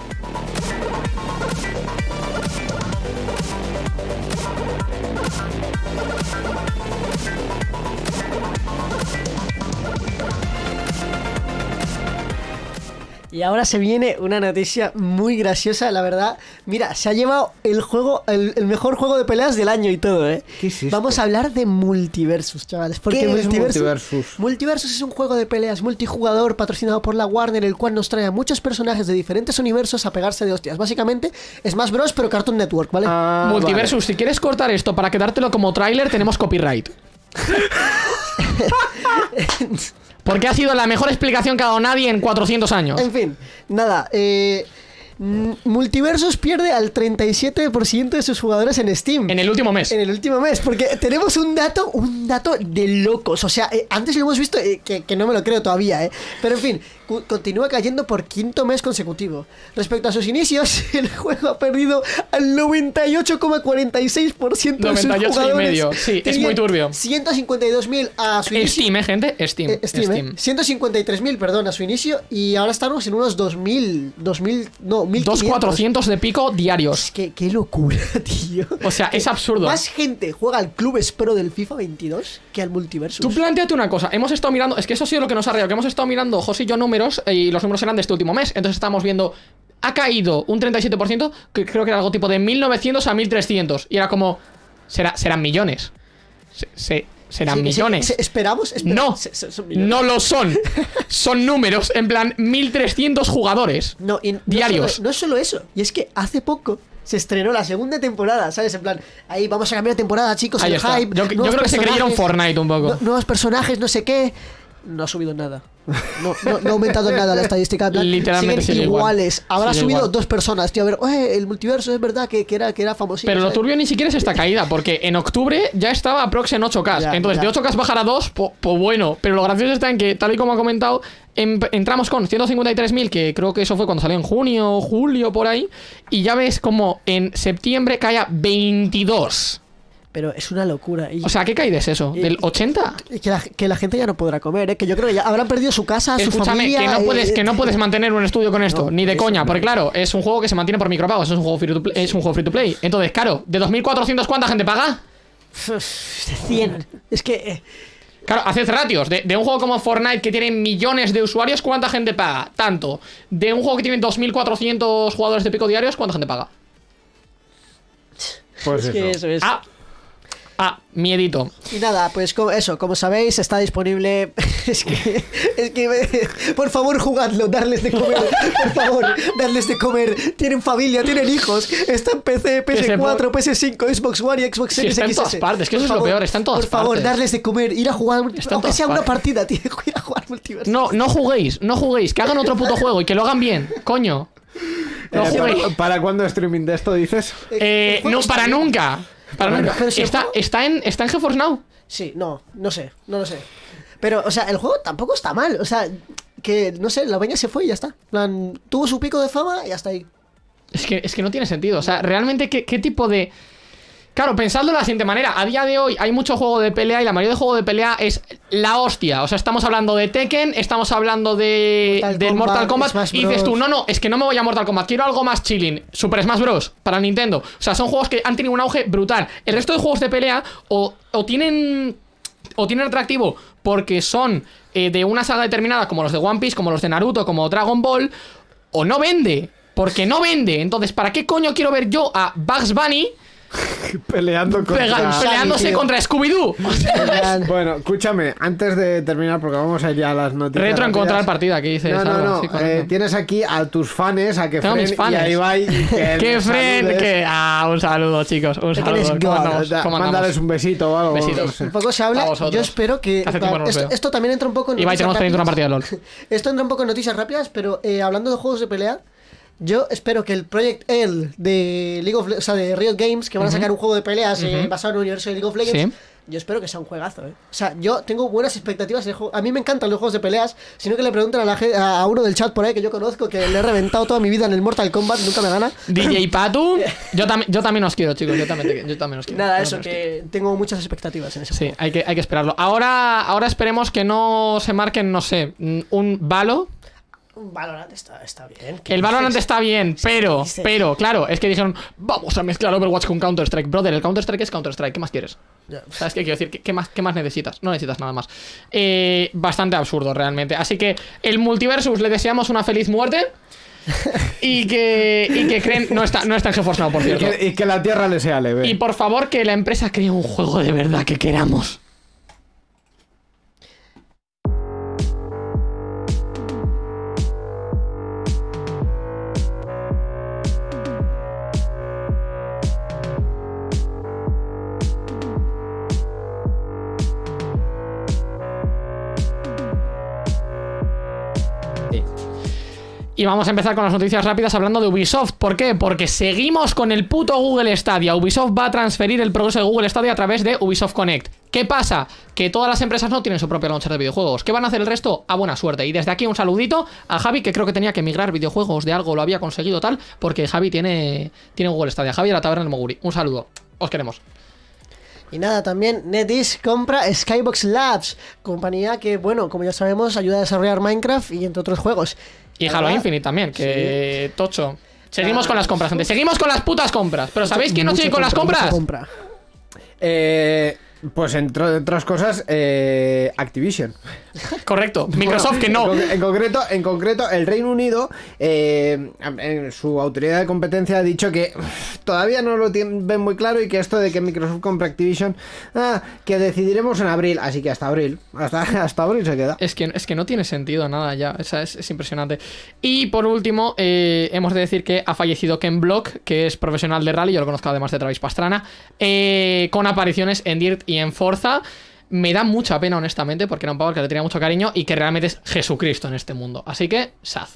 Y ahora se viene una noticia muy graciosa, la verdad. Mira, se ha llevado el juego, el mejor juego de peleas del año y todo, ¿eh? ¿Qué es esto? Vamos a hablar de Multiversus, chavales. Porque ¿Qué es Multiversus? Multiversus es un juego de peleas multijugador patrocinado por la Warner, el cual nos trae a muchos personajes de diferentes universos a pegarse de hostias. Básicamente, Smash Bros, pero Cartoon Network, ¿vale? Multiversus, si quieres cortar esto para quedártelo como tráiler, tenemos copyright. Porque ha sido la mejor explicación que ha dado nadie en 400 años. En fin, nada, Multiversus pierde al 37% de sus jugadores en Steam. En el último mes. En el último mes, porque tenemos un dato de locos. O sea, antes lo hemos visto, que no me lo creo todavía, Pero en fin, continúa cayendo por quinto mes consecutivo. Respecto a sus inicios, el juego ha perdido al 98,46% de sus 98,5%, jugadores. sí, es Tenía muy turbio. 152.000 a su inicio. Steam, gente, Steam. 153.000, perdón, a su inicio. Y ahora estamos en unos 2.000, no, 1.500. 2.400 de pico diarios. Qué locura, tío. O sea, es absurdo. Más gente juega al Clubes Pro del FIFA 22 que al Multiversus. Tú planteate una cosa, hemos estado mirando, es que eso ha sido lo que nos ha reído, que hemos estado mirando, José y yo, números, y los números eran de este último mes, entonces estamos viendo, ha caído un 37%, que creo que era algo tipo de 1.900 a 1.300, y era como, serán millones. Serán millones. Esperamos. No, son millones. no lo son. Son números, en plan, 1.300 jugadores No, y diarios. No es solo eso, y es que hace poco se estrenó la segunda temporada, ¿sabes? En plan, ahí vamos a cambiar de temporada, chicos, Ahí el está. hype. Yo creo que se creyeron Fortnite un poco. Nuevos personajes, no sé qué. No ha subido nada. No ha aumentado nada la estadística. En plan, Literalmente siguen sigue iguales. igual. Habrá Sigue subido igual. 2 personas, tío. A ver, el multiverso es verdad que era famosísimo. Pero lo ¿sabes? turbio ni siquiera es esta caída, porque en octubre ya estaba aprox en 8K. Ya, Entonces, ya. de 8K bajar a 2, pues bueno. Pero lo gracioso está en que, tal y como ha comentado, entramos con 153.000, que creo que eso fue cuando salió en junio o julio, por ahí. Y ya ves como en septiembre cae a 22. Pero es una locura. Y, O sea, ¿qué caída es eso? ¿Del 80? y que la gente ya no podrá comer, Que yo creo que ya habrán perdido su casa, su Escúchame, familia. que no puedes mantener un estudio con esto, No, ni de eso coña, no. porque claro, es un juego que se mantiene por micropagos, es un juego free to play. Entonces, claro, de 2.400, ¿cuánta gente paga? 100. Es que... Claro, haced ratios. De un juego como Fortnite que tiene millones de usuarios, ¿cuánta gente paga? Tanto. De un juego que tiene 2.400 jugadores de pico diarios, ¿cuánta gente paga? Pues es que eso es. Miedito. Y nada, pues como sabéis, está disponible. Es que por favor, jugadlo, darles de comer. Por favor, darles de comer. Tienen familia, tienen hijos. Está en PC, PS4, PS5, Xbox One y Xbox Sí, Series está en XS. todas partes, que eso Por es lo favor, peor, está en todas Por favor, partes. darles de comer, ir a jugar. Está en Aunque todas sea una partes. partida, tío. Ir a jugar multiverso. No juguéis, que hagan otro puto juego y que lo hagan bien, coño. No juguéis. ¿Para cuándo streaming de esto dices? El juego No, está para bien. nunca. Para nunca. pero si el Está en GeForce Now. Sí, no sé, no lo sé. Pero, o sea, el juego tampoco está mal. O sea, que, no sé, la peña se fue y ya está. En plan, tuvo su pico de fama y hasta ahí. Es que no tiene sentido. O sea, realmente, ¿qué tipo de...? Claro, pensadlo de la siguiente manera. A día de hoy hay mucho juego de pelea y la mayoría de juego de pelea es la hostia. O sea, estamos hablando de Tekken, estamos hablando del Mortal Kombat Smash y dices tú, Bros. no, es que no me voy a Mortal Kombat, quiero algo más chilling. Super Smash Bros. Para Nintendo. O sea, son juegos que han tenido un auge brutal. El resto de juegos de pelea o tienen atractivo porque son de una saga determinada, como los de One Piece, como los de Naruto, como Dragon Ball, o no vende, porque no vende. Entonces, ¿para qué coño quiero ver yo a Bugs Bunny Peleando contra... Peleándose tío. contra Scooby-Doo. Bueno, escúchame, antes de terminar, porque vamos a ir ya a las noticias Retro rápidas. encontrar partida, aquí dices. No, Sí, correcto. tienes aquí a tus fans, a que Tengo mis fans. y ahí va y que ¡Qué les friend! saludes. Un saludo, chicos. Un saludo. eres ¿Cómo God. andamos? ¿Cómo andamos? Mándales un besito o algo. Besitos. no sé. Un poco se habla. A vosotros. Yo espero que. Hace tiempo no los veo. Esto también entra un poco en Ibai, tenemos pendiente una partida de LOL. Esto entra un poco en noticias rápidas, pero hablando de juegos de pelea, yo espero que el Project L de o sea, de Riot Games, que van a sacar un juego de peleas basado en el universo de League of Legends, Sí. yo espero que sea un juegazo, O sea, yo tengo buenas expectativas del juego. A mí me encantan los juegos de peleas, sino que le pregunten a uno del chat por ahí que yo conozco, que le he reventado toda mi vida en el Mortal Kombat, nunca me gana. DJ Patu, yo también os quiero, chicos. Yo también os quiero. Nada, Yo eso, también os quiero. que tengo muchas expectativas en ese Sí, juego. hay que esperarlo. Ahora esperemos que no se marquen, no sé, un Valo. Un Valorant está bien. El Valorant está bien, pero, claro, es que dijeron, vamos a mezclar Overwatch con Counter-Strike. Brother, el Counter-Strike es Counter-Strike, ¿qué más quieres? Ya. ¿Sabes qué quiero decir? ¿Qué más necesitas? No necesitas nada más. Bastante absurdo, realmente. Así que el Multiversus le deseamos una feliz muerte. Y que creen. No está en GeForce Now, por cierto. Y que la tierra le sea leve. Y por favor, que la empresa cree un juego de verdad que queramos. Y vamos a empezar con las noticias rápidas hablando de Ubisoft. ¿Por qué? Porque seguimos con el puto Google Stadia. Ubisoft va a transferir el progreso de Google Stadia a través de Ubisoft Connect. ¿Qué pasa? Que todas las empresas no tienen su propio launcher de videojuegos. ¿Qué van a hacer el resto? A buena suerte. Y desde aquí un saludito a Javi, que creo que tenía que migrar videojuegos de algo, lo había conseguido tal, porque Javi tiene Google Stadia. Javi de la Taberna del Moguri. Un saludo. Os queremos. Y nada, también NetEase compra Skybox Labs, compañía que, bueno, como ya sabemos, ayuda a desarrollar Minecraft y entre otros juegos. Y Halo Infinite también, que tocho. Seguimos con las compras, gente. Seguimos con las putas compras. Pero ¿sabéis quién no sigue con las compras? Pues entre otras cosas, Activision. Correcto. Microsoft que no. En concreto, el Reino Unido, en su autoridad de competencia ha dicho que todavía no lo ven muy claro y que esto de que Microsoft compre Activision, que decidiremos en abril, así que hasta abril, hasta abril se queda. Es que no tiene sentido nada ya, es impresionante. Y por último, hemos de decir que ha fallecido Ken Block, que es profesional de rally, yo lo conozco además de Travis Pastrana, con apariciones en Dirt y en Forza. Me da mucha pena, honestamente, porque era un pavo al que le tenía mucho cariño y que realmente es Jesucristo en este mundo. Así que, sad.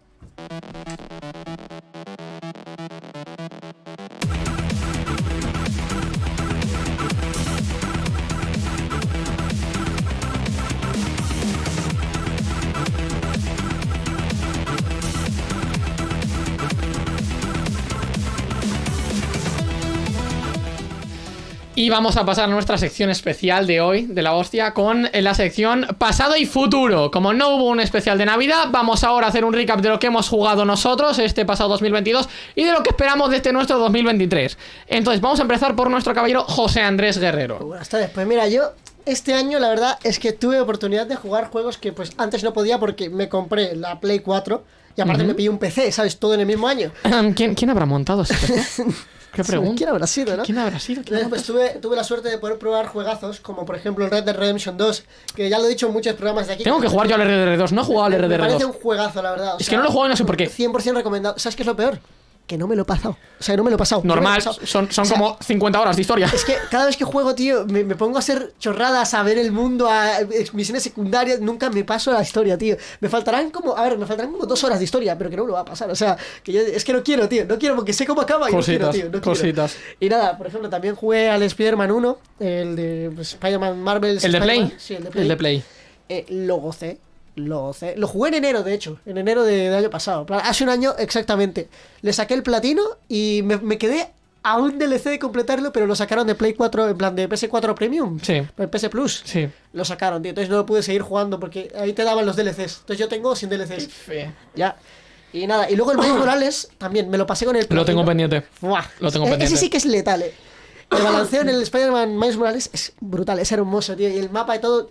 Y vamos a pasar a nuestra sección especial de hoy, de la hostia, con la sección pasado y futuro. Como no hubo un especial de Navidad, vamos ahora a hacer un recap de lo que hemos jugado nosotros este pasado 2022 y de lo que esperamos de este nuestro 2023. Entonces vamos a empezar por nuestro caballero José Andrés Guerrero. Buenas tardes, pues mira, yo este año la verdad es que tuve oportunidad de jugar juegos que pues antes no podía porque me compré la Play 4 y aparte me pillé un PC, ¿sabes? Todo en el mismo año. ¿Quién habrá montado ese PC? ¿Qué pregunta? ¿Quién habrá sido, no? ¿Quién habrá sido? Entonces, pues tuve la suerte de poder probar juegazos como por ejemplo el Red Dead Redemption 2, que ya lo he dicho en muchos programas de aquí. Tengo que jugar yo al RDR2, no he jugado al Me RDR2. parece un juegazo, la verdad. Es que no lo he jugado y no sé por qué. 100% recomendado. ¿Sabes qué es lo peor? Que no me lo he pasado. O sea, no me lo he pasado. Normal, No me lo he pasado. son O sea, como 50 horas de historia. Es que cada vez que juego, tío, me pongo a hacer chorradas, a ver el mundo, a misiones secundarias. Nunca me paso la historia, tío. Me faltarán como 2 horas de historia, pero que no me lo va a pasar. O sea, que yo es que no quiero, tío. No quiero porque sé cómo acaba y Cositas, no quiero, tío. No quiero. cositas. Y nada, por ejemplo, también jugué al Spider-Man 1, el de pues, Spider-Man Marvel. ¿El de Play? Sí, el de Play. El de Play. Lo gocé. Lo jugué en enero, de hecho. En enero de año pasado. Hace un año exactamente. Le saqué el platino y me quedé a un DLC de completarlo, pero lo sacaron de Play 4, en plan de PS4 Premium. Sí. El PS Plus. Sí. Lo sacaron, tío. Entonces no lo pude seguir jugando porque ahí te daban los DLCs. Entonces yo tengo sin DLCs. Ya. Y nada. Y luego el Miles Morales también me lo pasé con el platino. Lo tengo pendiente. ¡Buah! Lo tengo pendiente. Ese sí que es letal, El balanceo en el Spider-Man Miles Morales es brutal, es hermoso, tío. Y el mapa y todo.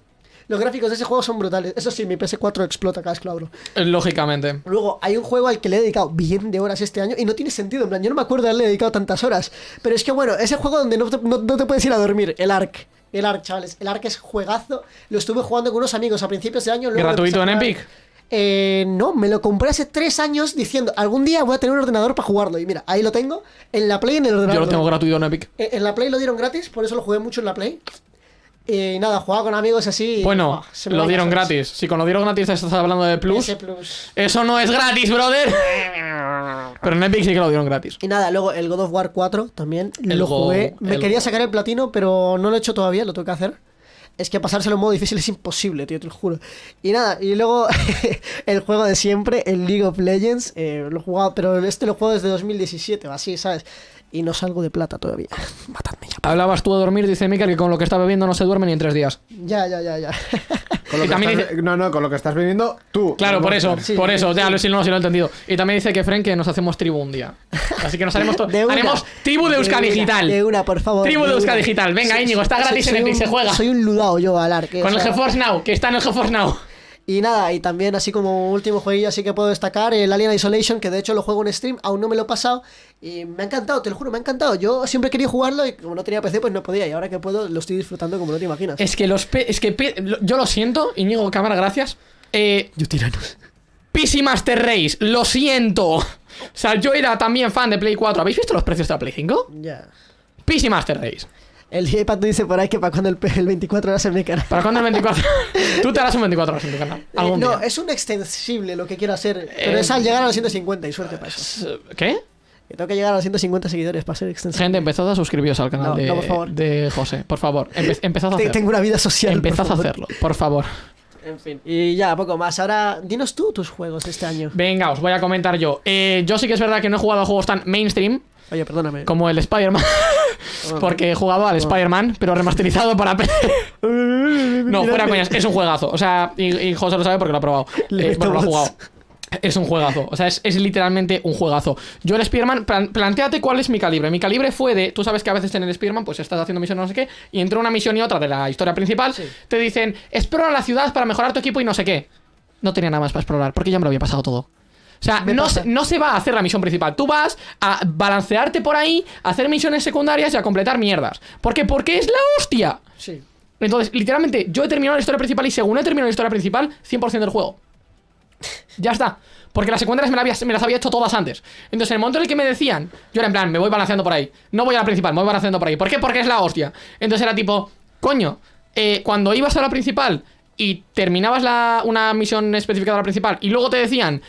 Los gráficos de ese juego son brutales. Eso sí, mi PS4 explota cada vez que lo abro. Lógicamente. Luego, hay un juego al que le he dedicado bien de horas este año y no tiene sentido. En plan, yo no me acuerdo de haberle dedicado tantas horas. Pero es que, bueno, ese juego donde no te puedes ir a dormir, el Ark. El Ark, chavales. El Ark es juegazo. Lo estuve jugando con unos amigos a principios de año. ¿Gratuito en Epic? No, me lo compré hace 3 años diciendo, algún día voy a tener un ordenador para jugarlo. Y mira, ahí lo tengo, en la Play y en el ordenador. Yo lo tengo gratuito en Epic. En la Play lo dieron gratis, por eso lo jugué mucho en la Play. Y nada, jugaba con amigos así. Bueno, lo dieron gratis. Si con lo dieron gratis estás hablando de Plus. Eso no es gratis, brother. Pero en Epic sí que lo dieron gratis. Y nada, luego el God of War 4 también lo jugué. Me quería sacar el platino, pero no lo he hecho todavía, lo tengo que hacer. Es que pasárselo en modo difícil es imposible, tío, te lo juro. Y nada, y luego el juego de siempre, el League of Legends, lo he jugado, pero lo juego desde 2017 o así, ¿sabes? Y no salgo de plata todavía. Matadme ya. Hablabas tú de dormir, dice Mikel, que con lo que está bebiendo no se duerme ni en 3 días. Ya. Con lo que también estás, no, con lo que estás bebiendo tú. Claro, por eso, sí, ya sí lo he entendido. Y también dice que Fren que nos hacemos tribu un día. Así que nos haremos haremos tribu de Euska Digital. De una, por favor. Tribu de Euska Digital. Venga, Íñigo, está gratis en Epic, se juega. Soy un ludao yo, al Ark. Con el GeForce Now, que está en el GeForce Now. Y nada, y también así como último jueguillo así que puedo destacar, el Alien Isolation, que de hecho lo juego en stream, aún no me lo he pasado y me ha encantado, te lo juro, me ha encantado. Yo siempre quería jugarlo y como no tenía PC pues no podía, y ahora que puedo lo estoy disfrutando como no te imaginas. Es que yo lo siento, Íñigo, cámara, gracias. Yo tiranos. PC Master Race, lo siento. O sea, yo era también fan de Play 4. ¿Habéis visto los precios de la Play 5? Ya. PC Master Race. El iPad dice por ahí que para cuando el 24 horas en mi canal. ¿Para cuándo el 24? Tú te harás un 24 horas en tu canal. Algún No, día. es un extensible lo que quiero hacer. Pero es al llegar a los 150 y suerte para eso. ¿Qué? Que tengo que llegar a los 150 seguidores para ser extensible. Gente, empezad a suscribiros al canal No, por favor. de José. Por favor, empezad a hacerlo. Tengo una vida social. Empezad por a favor. hacerlo, por favor. En fin. Y ya, poco más. Ahora, dinos tú tus juegos de este año. Venga, os voy a comentar yo. Yo sí que es verdad que no he jugado a juegos tan mainstream Oye, perdóname. como el Spider-Man. Porque he jugado al Spider-Man, pero remasterizado para PC. No, fuera coñas, es un juegazo. O sea, y José lo sabe porque lo ha probado. Bueno, lo ha jugado. Es un juegazo, o sea, es literalmente un juegazo. Yo el Spearman, plantéate cuál es mi calibre. Mi calibre fue de, tú sabes que a veces en el Spearman pues estás haciendo misiones no sé qué, y entre una misión y otra de la historia principal, te dicen, explora la ciudad para mejorar tu equipo y no sé qué. No tenía nada más para explorar, porque ya me lo había pasado todo. O sea, no se va a hacer la misión principal. Tú vas a balancearte por ahí, a hacer misiones secundarias y a completar mierdas. ¿Por qué? Porque es la hostia. Sí. Entonces, literalmente, yo he terminado la historia principal y según he terminado la historia principal, 100% del juego. Ya está. Porque las secundarias me las había hecho todas antes. Entonces, en el momento en el que me decían, yo era en plan, me voy balanceando por ahí. No voy a la principal, me voy balanceando por ahí. ¿Por qué? Porque es la hostia. Entonces era tipo, coño, cuando ibas a la principal y terminabas una misión específica de la principal y luego te decían,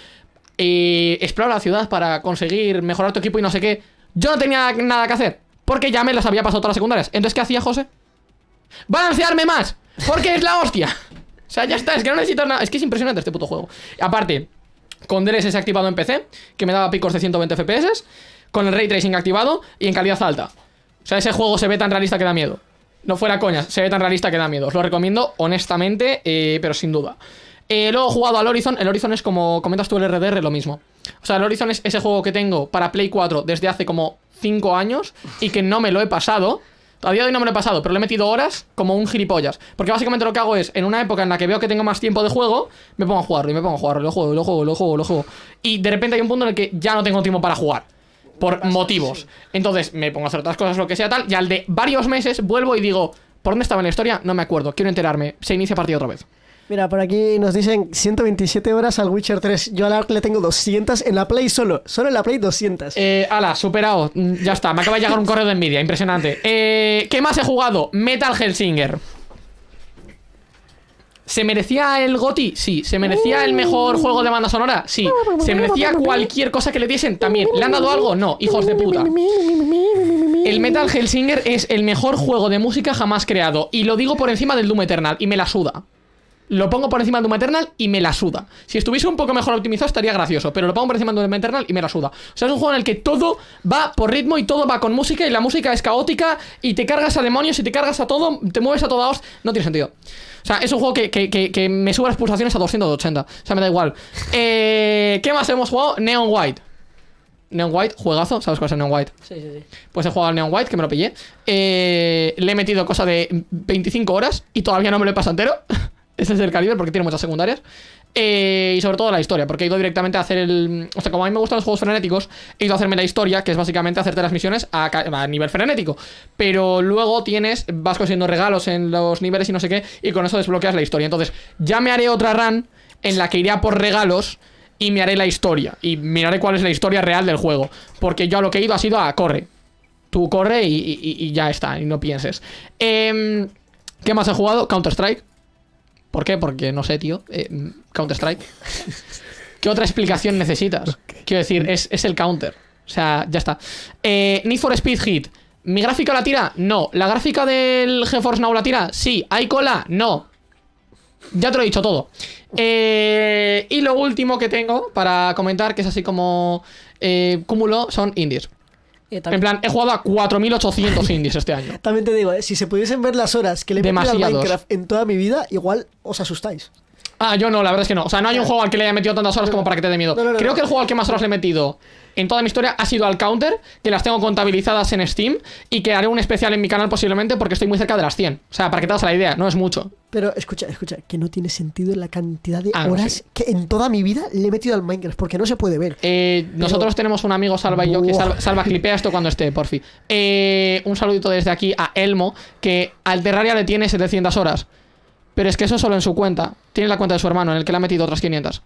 explora la ciudad para conseguir mejorar tu equipo y no sé qué, yo no tenía nada que hacer. Porque ya me las había pasado todas las secundarias. Entonces, ¿qué hacía José? Balancearme más. Porque es la hostia. O sea, ya está, es que no necesito nada. Es que es impresionante este puto juego. Aparte, con DLSS activado en PC, que me daba picos de 120 FPS, con el Ray Tracing activado y en calidad alta. O sea, ese juego se ve tan realista que da miedo. No fuera coña, se ve tan realista que da miedo. Os lo recomiendo, honestamente, pero sin duda. Luego he jugado al Horizon. El Horizon es como comentas tú el RDR, lo mismo. O sea, el Horizon es ese juego que tengo para Play 4 desde hace como 5 años y que no me lo he pasado. A día de hoy no me lo he pasado, pero le he metido horas como un gilipollas. Porque básicamente lo que hago es, en una época en la que veo que tengo más tiempo de juego, me pongo a jugarlo y me pongo a jugarlo, lo juego. Y de repente hay un punto en el que ya no tengo tiempo para jugar. Por motivos. Entonces me pongo a hacer otras cosas, lo que sea tal, y al de varios meses vuelvo y digo, ¿por dónde estaba en la historia? No me acuerdo, quiero enterarme. Se inicia partida otra vez. Mira, por aquí nos dicen 127 horas al Witcher 3. Yo al Ark le tengo 200 en la Play solo. Solo en la Play 200. Ala, superado. Ya está, me acaba de llegar un correo de Nvidia, impresionante. ¿Qué más he jugado? Metal Hellsinger. ¿Se merecía el GOTY? Sí. ¿Se merecía el mejor juego de banda sonora? Sí. ¿Se merecía cualquier cosa que le diesen? También. ¿Le han dado algo? No, hijos de puta. El Metal Hellsinger es el mejor juego de música jamás creado. Y lo digo por encima del Doom Eternal. Y me la suda. Lo pongo por encima de Doom Eternal y me la suda. Si estuviese un poco mejor optimizado estaría gracioso, pero lo pongo por encima de Doom Eternal y me la suda. O sea, es un juego en el que todo va por ritmo y todo va con música y la música es caótica y te cargas a demonios y te cargas a todo, te mueves a toda hostia. No tiene sentido. O sea, es un juego que me sube las pulsaciones a 280. O sea, me da igual. ¿Qué más hemos jugado? Neon White. Neon White, juegazo. ¿Sabes cuál es el Neon White? Sí. Pues he jugado al Neon White, que me lo pillé. Le he metido cosa de 25 horas y todavía no me lo he pasado entero. Este es el calibre porque tiene muchas secundarias. Y sobre todo la historia, porque he ido directamente a hacer el... O sea, como a mí me gustan los juegos frenéticos, he ido a hacerme la historia, que es básicamente hacerte las misiones a nivel frenético. Pero luego vas consiguiendo regalos en los niveles y no sé qué, y con eso desbloqueas la historia. Entonces, ya me haré otra run en la que iré a por regalos y me haré la historia. Y miraré cuál es la historia real del juego. Porque yo a lo que he ido ha sido a corre. Tú corre y ya está, y no pienses. ¿Qué más he jugado? Counter-Strike. ¿Por qué? Porque no sé, tío. Counter-Strike. ¿Qué otra explicación necesitas? Quiero decir, es el counter. O sea, ya está. Need for Speed Heat. ¿Mi gráfica la tira? No. ¿La gráfica del GeForce Now la tira? Sí. ¿Hay cola? No. Ya te lo he dicho todo. Y lo último que tengo para comentar, que es así como cúmulo, son indies. En plan, he jugado a 4.800 indies este año. También te digo, si se pudiesen ver las horas que le he metido al Demasiados. Minecraft en toda mi vida, igual os asustáis. Yo no, la verdad es que no. O sea, no hay un juego al que le haya metido tantas horas como para que te dé miedo. No. Creo que el juego al que más horas le he metido en toda mi historia ha sido al Counter, que las tengo contabilizadas en Steam, y que haré un especial en mi canal posiblemente porque estoy muy cerca de las 100. O sea, para que te hagas la idea, no es mucho. Pero escucha, que no tiene sentido la cantidad de no, horas sí. que en toda mi vida le he metido al Minecraft, porque no se puede ver. Nosotros tenemos un amigo, Salva y yo, que Salva clipea esto cuando esté, porfi. Un saludito desde aquí a Elmo, que al Terraria le tiene 700 horas. Pero es que eso solo en su cuenta. Tiene la cuenta de su hermano, en el que le ha metido otras 500.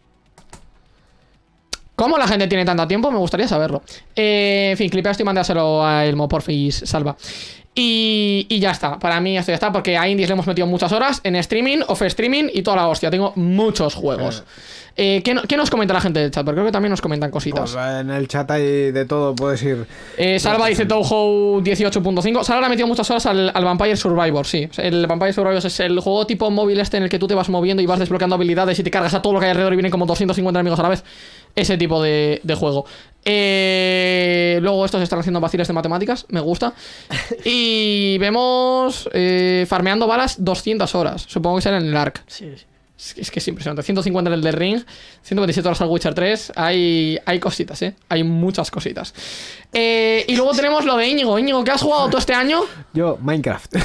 ¿Cómo la gente tiene tanto tiempo? Me gustaría saberlo. En fin, clipea esto y mándaselo a Elmo, porfis, Salva. Y ya está, para mí esto ya está, porque a indies le hemos metido muchas horas en streaming, off streaming y toda la hostia. Tengo muchos juegos. ¿Qué nos comenta la gente del chat? Porque creo que también nos comentan cositas. Pues en el chat hay de todo, puedes ir. Salva dice Touhou 18.5. Salva le ha metido muchas horas al Vampire Survivor, sí. El Vampire Survivor es el juego tipo móvil en el que tú te vas moviendo y vas desbloqueando habilidades y te cargas a todo lo que hay alrededor y vienen como 250 enemigos a la vez. Ese tipo de juego. Luego estos están haciendo vaciles de matemáticas, me gusta. Y vemos farmeando balas 200 horas. Supongo que será en el ARC. Sí. Es que es impresionante. 150 en el de Ring, 127 horas al Witcher 3. Hay cositas, hay muchas cositas. Y luego tenemos lo de Íñigo. Íñigo, ¿qué has jugado tú este año? Yo, Minecraft.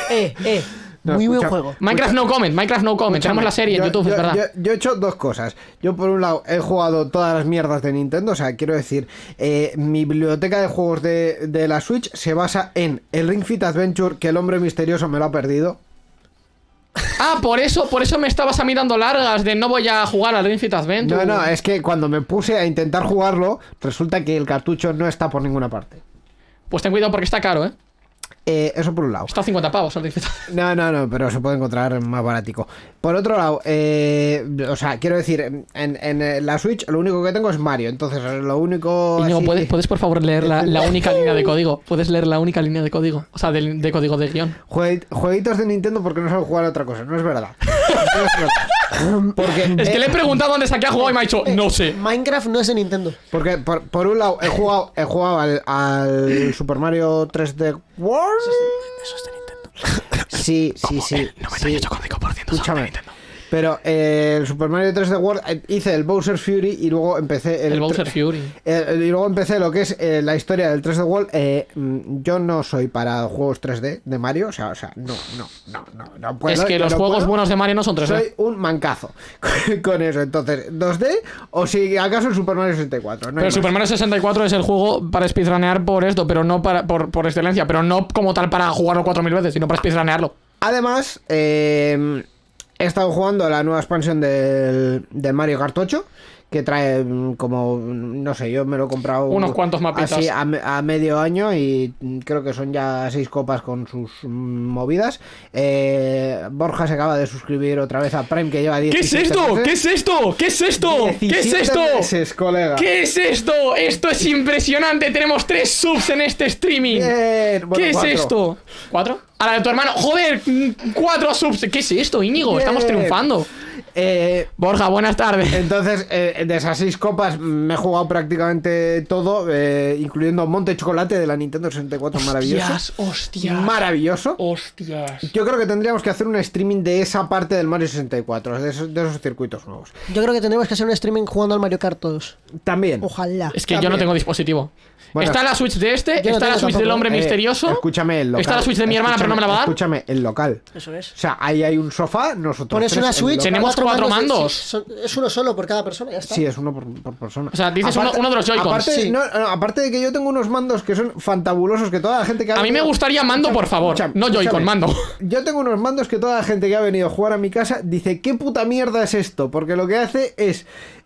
No, Muy buen escucha- juego. Minecraft no comment. Tenemos la serie en YouTube, es verdad. Yo he hecho dos cosas. Yo, por un lado, he jugado todas las mierdas de Nintendo. O sea, quiero decir, mi biblioteca de juegos de la Switch se basa en el Ring Fit Adventure, que el hombre misterioso me lo ha perdido. Por eso me estabas a mí dando largas de no voy a jugar al Ring Fit Adventure. No, es que cuando me puse a intentar jugarlo, resulta que el cartucho no está por ninguna parte. Pues ten cuidado porque está caro, Eso por un lado. Está a 50 pavos el Ring Fit Adventure. No, pero se puede encontrar más baratico. Por otro lado, o sea, quiero decir, en la Switch lo único que tengo es Mario. Entonces, lo único... Íñigo, así- ¿puedes por favor leer la única línea de código? ¿Puedes leer la única línea de código? O sea, de código de guión. Jueguitos de Nintendo porque no saben jugar a otra cosa. No es verdad. No es verdad. Porque, Es que le he preguntado dónde saqué a jugar y me ha dicho, no sé. Minecraft no es de Nintendo. porque por un lado he jugado al Super Mario 3D World. Eso es de Nintendo. Sí. 98,5% Escúchame. Pero el Super Mario 3D World hice el Bowser's Fury y luego empecé El Bowser Fury. y luego empecé lo que es la historia del 3D World. Yo no soy para juegos 3D de Mario, o sea, no puedo. Es que yo los no juegos puedo. buenos de Mario no son 3D. Soy un mancazo con eso. Entonces, 2D o si acaso el Super Mario 64. No Pero hay Super más. Mario 64 es el juego para speedrunear por esto, pero no por excelencia, pero no como tal para jugarlo 4000 veces, sino para speedrunearlo. Además, he estado jugando a la nueva expansión del Mario Kart 8, que trae como, no sé, yo me lo he comprado Unos cuantos mapitas. así a medio año y creo que son ya 6 copas con sus movidas. Borja se acaba de suscribir otra vez a Prime, que lleva 10. ¿Qué es esto? ¿Qué es esto? ¿Qué es esto? ¿Qué es esto? Meses, colega. ¿Qué es esto? Esto es impresionante. Tenemos 3 subs en este streaming. Bien. Bueno, ¿Qué es 4. esto? ¿4? A la de tu hermano. Joder, 4 subs. ¿Qué es esto, Íñigo? Bien. Estamos triunfando. Borja, buenas tardes. Entonces, de esas 6 copas me he jugado prácticamente todo, incluyendo Monte Chocolate de la Nintendo 64, maravilloso. Hostias. Maravilloso. Hostias. Yo creo que tendríamos que hacer un streaming de esa parte del Mario 64, de esos circuitos nuevos. Yo creo que tendremos que hacer un streaming jugando al Mario Kart todos. También. Ojalá. Es que yo no tengo dispositivo. Bueno, está la Switch de este, yo no está la tengo Switch del tampoco. hombre misterioso. Escúchame, el local. Está la Switch de mi hermana, pero no me la va a dar. Escúchame, el local. Eso es. O sea, ahí hay un sofá, nosotros Pones tres, una el Switch. local. Tenemos 4 mandos. Es uno solo por cada persona, ya está. Sí, es uno por persona. O sea, dices uno de los Joy-Cons. Aparte, Sí. no, aparte de que yo tengo unos mandos que son fantabulosos, que toda la gente que ha A mí me venido- gustaría mando, por favor. Escúchame, No Joy-Con, escúchame. mando. Yo tengo unos mandos que toda la gente que ha venido a jugar a mi casa dice, ¿qué puta mierda es esto? Porque lo que hace es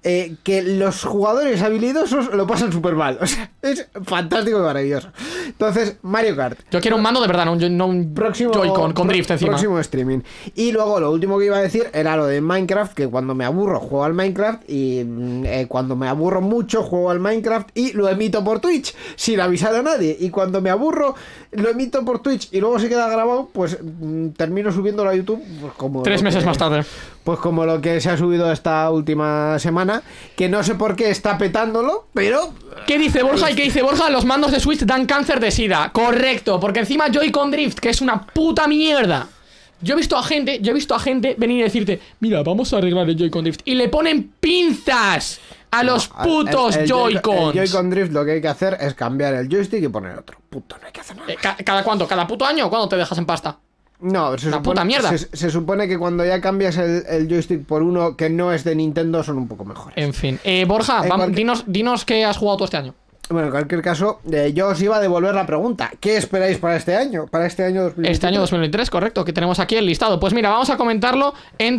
que los jugadores habilidosos lo pasan súper mal. O sea, es fantástico y maravilloso. Entonces, Mario Kart. Yo quiero un mando de verdad, no un Próximo Joy-Con con drift encima. Próximo streaming. Y luego lo último que iba a decir era lo de Minecraft, que cuando me aburro juego al Minecraft y cuando me aburro mucho juego al Minecraft y lo emito por Twitch sin avisar a nadie. Y cuando me aburro lo emito por Twitch y luego se queda grabado, pues termino subiéndolo a YouTube pues, como 3 lo meses que- más tarde. Pues como lo que se ha subido esta última semana, que no sé por qué está petándolo, pero ¿Qué dice Borja? ¿Y qué dice Borja? Los mandos de Switch dan cáncer de sida. Correcto, porque encima Joy-Con Drift, que es una puta mierda. Yo he visto a gente venir y decirte, mira, vamos a arreglar el Joy-Con Drift. Y le ponen pinzas a los putos el Joy-Cons. Joy-Con Drift lo que hay que hacer es cambiar el joystick y poner otro. Puto, no hay que hacer nada. ¿Cada cuánto? ¿Cada puto año? ¿Cuándo te dejas en pasta? No, La puta mierda. Se supone que cuando ya cambias el joystick por uno que no es de Nintendo son un poco mejores. En fin. Borja, dinos qué has jugado tú este año. Bueno, en cualquier caso, yo os iba a devolver la pregunta. ¿Qué esperáis para este año? Para este año 2023. Este año 2023, correcto, que tenemos aquí el listado. Pues mira, vamos a comentarlo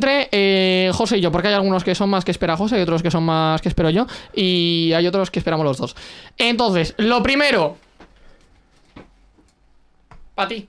entre José y yo, porque hay algunos que son más que espera José y otros que son más que espero yo, y hay otros que esperamos los dos. Entonces, lo primero... Pa' ti.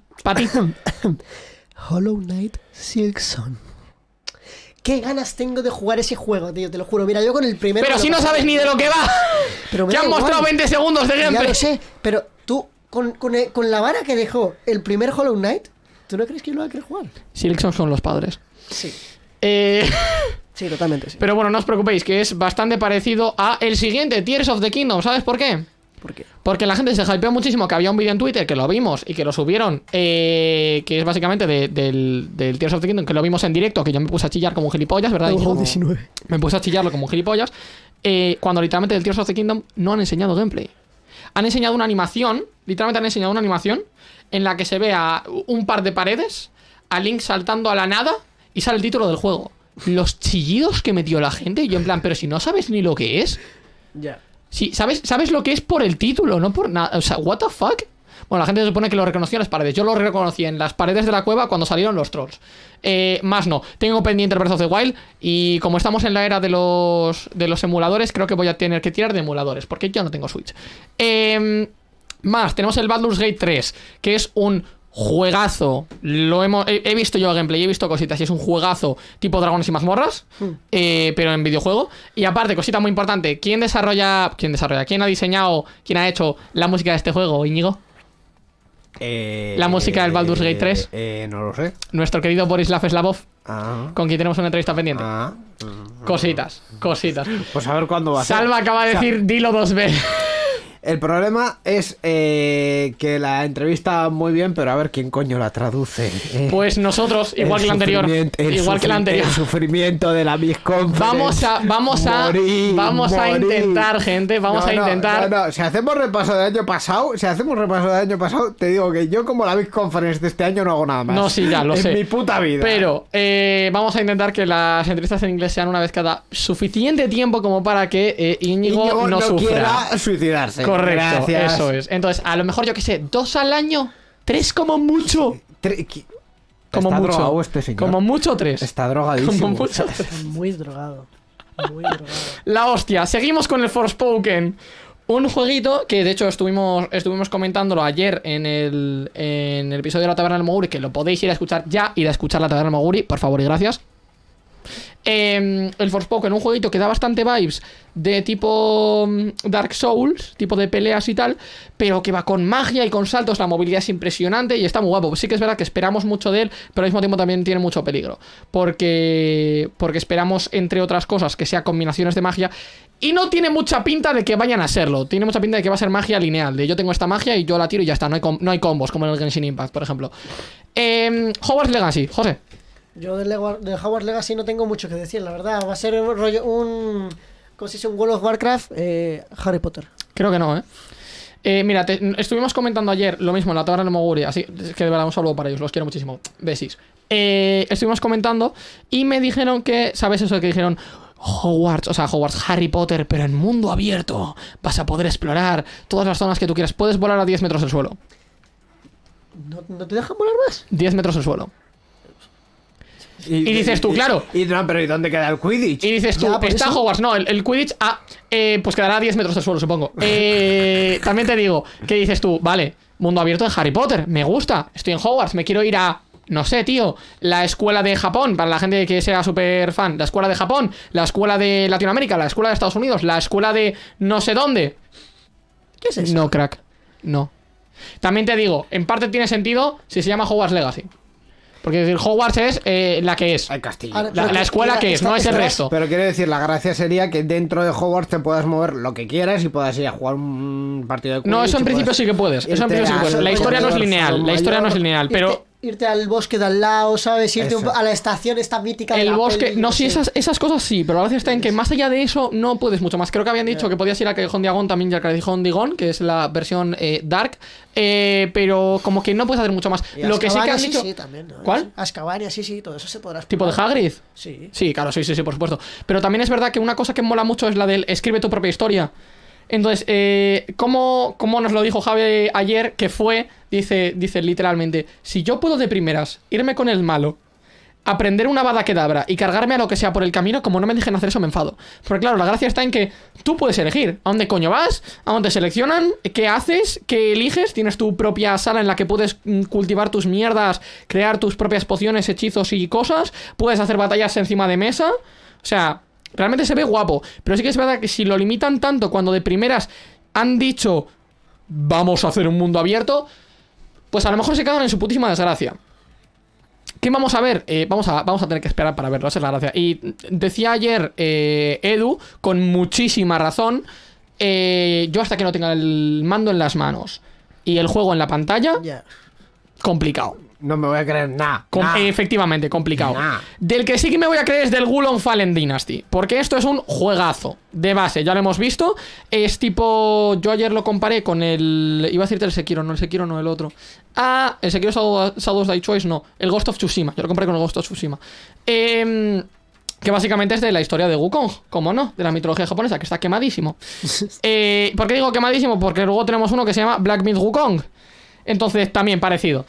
Hollow Knight Silksong. Qué ganas tengo de jugar ese juego, tío, te lo juro. Mira, yo con el primero... Pero si no sabes ni de lo que va. Pero me Que da han igual. mostrado 20 segundos de Ya gameplay. lo sé, pero tú, con la vara que dejó el primer Hollow Knight, ¿tú no crees que yo lo va a querer jugar? Silksong son los padres. Sí. Eh... Sí, totalmente, sí. Pero bueno, no os preocupéis, que es bastante parecido a el siguiente, Tears of the Kingdom. ¿Sabes por qué? ¿Por qué? Porque la gente se hypeó muchísimo, que había un vídeo en Twitter que lo vimos y que lo subieron, que es básicamente del Tears of the Kingdom, que lo vimos en directo, que yo me puse a chillar como un gilipollas, ¿verdad? Hollow 19. Me puse a chillarlo como un gilipollas, cuando literalmente del Tears of the Kingdom no han enseñado gameplay. Han enseñado una animación, literalmente han enseñado una animación en la que se ve a un par de paredes, a Link saltando a la nada y sale el título del juego. Los chillidos que metió la gente, y yo en plan, pero si no sabes ni lo que es. Ya. Sí, sabes lo que es por el título, no por nada. O sea, what the fuck. Bueno, la gente se supone que lo reconoció en las paredes. Yo lo reconocí en las paredes de la cueva cuando salieron los trolls. Más no. Tengo pendiente el Breath of the Wild. Y como estamos en la era de los emuladores, creo que voy a tener que tirar de emuladores, porque yo no tengo Switch. Más, tenemos el Baldur's Gate 3, que es un juegazo. He visto yo gameplay, he visto cositas, y es un juegazo tipo Dragones y Mazmorras, pero en videojuego. Y aparte, cosita muy importante, ¿quién ha diseñado, quién ha hecho la música de este juego, Íñigo? La música del Baldur's Gate 3. No lo sé. Nuestro querido Borislav Slavov, Ah, con quien tenemos una entrevista pendiente. ah. Cositas. Pues a ver cuándo va a ser. Salva acaba de decir, dilo 2 veces. El problema es que la entrevista muy bien, pero a ver quién coño la traduce. Pues nosotros, igual que la anterior. Igual que la anterior. El sufrimiento de la Miss Conference. Vamos a intentar, gente. Vamos a intentar. No. Si hacemos repaso del año pasado, te digo que yo como la Big Conference de este año no hago nada más. No, sí, ya lo sé. En mi puta vida. Pero vamos a intentar que las entrevistas en inglés sean una vez cada suficiente tiempo como para que Íñigo no sufra. Quiera suicidarse. Correcto, Gracias. eso es. Entonces, a lo mejor, yo que sé, 2 al año, 3 como mucho. Como Está mucho. drogado este señor. Como mucho 3. Está drogadísimo. Como mucho 3. Está muy drogado. Muy drogado. La hostia. Seguimos con el Forspoken. Un jueguito que de hecho estuvimos comentándolo ayer en el episodio de la Taberna del Moguri, que lo podéis ir a escuchar ya, ir a escuchar la Taberna del Moguri, por favor y gracias. El Forspoken, un jueguito que da bastante vibes de tipo Dark Souls, tipo de peleas y tal, pero que va con magia y con saltos, la movilidad es impresionante y está muy guapo. Sí que es verdad que esperamos mucho de él, pero al mismo tiempo también tiene mucho peligro, porque esperamos, entre otras cosas, que sea combinaciones de magia. Y no tiene mucha pinta de que vayan a serlo. Tiene mucha pinta de que va a ser magia lineal. De yo tengo esta magia y yo la tiro y ya está. No hay combos como en el Genshin Impact, por ejemplo. Hogwarts Legacy, José. Yo de Hogwarts Legacy no tengo mucho que decir, la verdad. Va a ser un rollo, ¿cómo se dice? Un World of Warcraft, Harry Potter. Creo que no, mira, estuvimos comentando ayer lo mismo en la Taberna de Moguri, así que de verdad un saludo para ellos, los quiero muchísimo. Besis. Estuvimos comentando y me dijeron que, ¿sabes eso de que dijeron? Hogwarts, Harry Potter, pero en mundo abierto. Vas a poder explorar todas las zonas que tú quieras. Puedes volar a 10 metros del suelo. ¿No te dejan volar más? 10 metros del suelo. Y dices tú, claro. Pero ¿y dónde queda el Quidditch? Y dices tú, está Hogwarts. No, el Quidditch, pues quedará a 10 metros del suelo, supongo. También te digo, que dices tú, vale, mundo abierto de Harry Potter, me gusta. Estoy en Hogwarts, me quiero ir a... No sé, tío, la escuela de Japón, para la gente que sea súper fan, la escuela de Japón, la escuela de Latinoamérica, la escuela de Estados Unidos, la escuela de no sé dónde. ¿Qué es eso? No, crack, no. También te digo, en parte tiene sentido si se llama Hogwarts Legacy. Porque decir, Hogwarts es la que es. El castillo. La escuela que es, no es el resto. Pero quiero decir, la gracia sería que dentro de Hogwarts te puedas mover lo que quieras y puedas ir a jugar un partido de Quidditch. No, eso en principio sí que puedes. Eso en principio sí que puedes. La historia no es lineal. La historia no es lineal, pero... Irte al bosque de al lado, ¿sabes? Irte a la estación esta mítica de el la bosque, peli, no, sí, esas cosas sí, pero la gracia está en que más allá de eso no puedes mucho más. Creo que habían dicho que podías ir a Callejón de Agón también, ya al Callejón de Agón, que es la versión Dark, pero como que no puedes hacer mucho más. Lo que sí que han dicho... Sí, también, ¿no? ¿Cuál? Azkaban, sí, todo eso se podrá ¿Tipo de Hagrid? Sí. Sí, claro, sí, por supuesto. Pero también es verdad que una cosa que mola mucho es la del escribe tu propia historia. Entonces, como nos lo dijo Javi ayer, que fue, dice literalmente, si yo puedo de primeras irme con el malo, aprender una Avada Kedavra y cargarme a lo que sea por el camino, como no me dejen hacer eso me enfado. Porque claro, la gracia está en que tú puedes elegir a dónde coño vas, a dónde seleccionan, qué haces, qué eliges, tienes tu propia sala en la que puedes cultivar tus mierdas, crear tus propias pociones, hechizos y cosas, puedes hacer batallas encima de mesa, o sea... Realmente se ve guapo, pero sí que es verdad que si lo limitan tanto cuando de primeras han dicho vamos a hacer un mundo abierto, pues a lo mejor se cagan en su putísima desgracia. ¿Qué vamos a ver? Vamos a tener que esperar para verlo, esa es la gracia. Y decía ayer Edu, con muchísima razón, yo hasta que no tenga el mando en las manos y el juego en la pantalla, complicado. No me voy a creer nada. Efectivamente, complicado. Del que sí que me voy a creer es del Wulong Fallen Dynasty, porque esto es un juegazo de base, ya lo hemos visto. Es tipo... Yo ayer lo comparé con el... Iba a decirte el Sekiro, no el otro. El Sekiro Shadows Die Choice, no. El Ghost of Tsushima, yo lo comparé con el Ghost of Tsushima. Que básicamente es de la historia de Wukong, como no, de la mitología japonesa, que está quemadísimo. ¿Por qué digo quemadísimo? Porque luego tenemos uno que se llama Black Myth Wukong. Entonces, también parecido.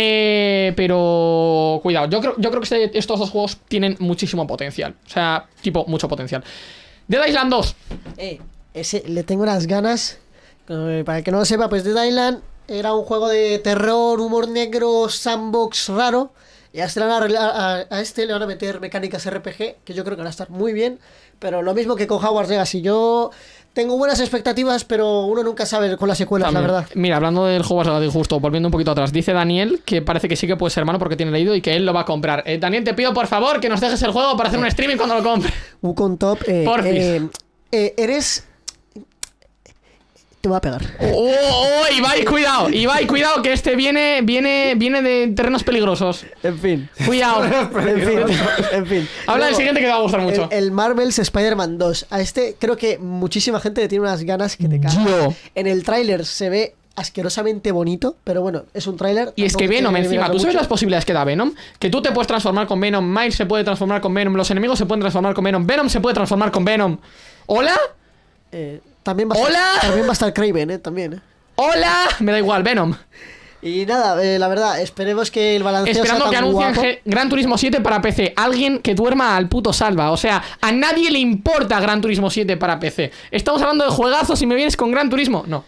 Pero cuidado, yo creo que estos dos juegos tienen muchísimo potencial. O sea, tipo, mucho potencial. Dead Island 2. Ese le tengo unas ganas. Para el que no lo sepa, pues Dead Island era un juego de terror, humor negro, sandbox raro. Y a este le van a meter mecánicas RPG, que yo creo que van a estar muy bien. Pero lo mismo que con Hogwarts Legacy. Yo tengo buenas expectativas, pero uno nunca sabe con las secuelas, también, la verdad. Mira, hablando del Hogwarts Legacy, justo, volviendo un poquito atrás, dice Daniel que parece que sí que puede ser hermano porque tiene leído y que él lo va a comprar. Daniel, te pido por favor que nos dejes el juego para hacer un streaming cuando lo compre. Wukong Top. Eres... Te voy a pegar. Ibai, cuidado, que este viene de terrenos peligrosos. En fin. Cuidado. En fin. Habla del siguiente que te va a gustar mucho. El Marvel's Spider-Man 2. A este creo que muchísima gente le tiene unas ganas que te cagan. En el tráiler se ve asquerosamente bonito, pero bueno, es un tráiler. Y es que Venom encima, ¿tú sabes las posibilidades que da Venom? Que tú te puedes transformar con Venom, Miles se puede transformar con Venom, los enemigos se pueden transformar con Venom, Venom se puede transformar con Venom. ¿Hola? También va a estar Kraven, también. ¡Hola! Me da igual, Venom. Y nada, la verdad, esperemos que el balanceo Esperando sea tan que anuncien guapo. Gran Turismo 7 para PC. Alguien que duerma al puto salva. O sea, a nadie le importa Gran Turismo 7 para PC. Estamos hablando de juegazos y me vienes con Gran Turismo. No.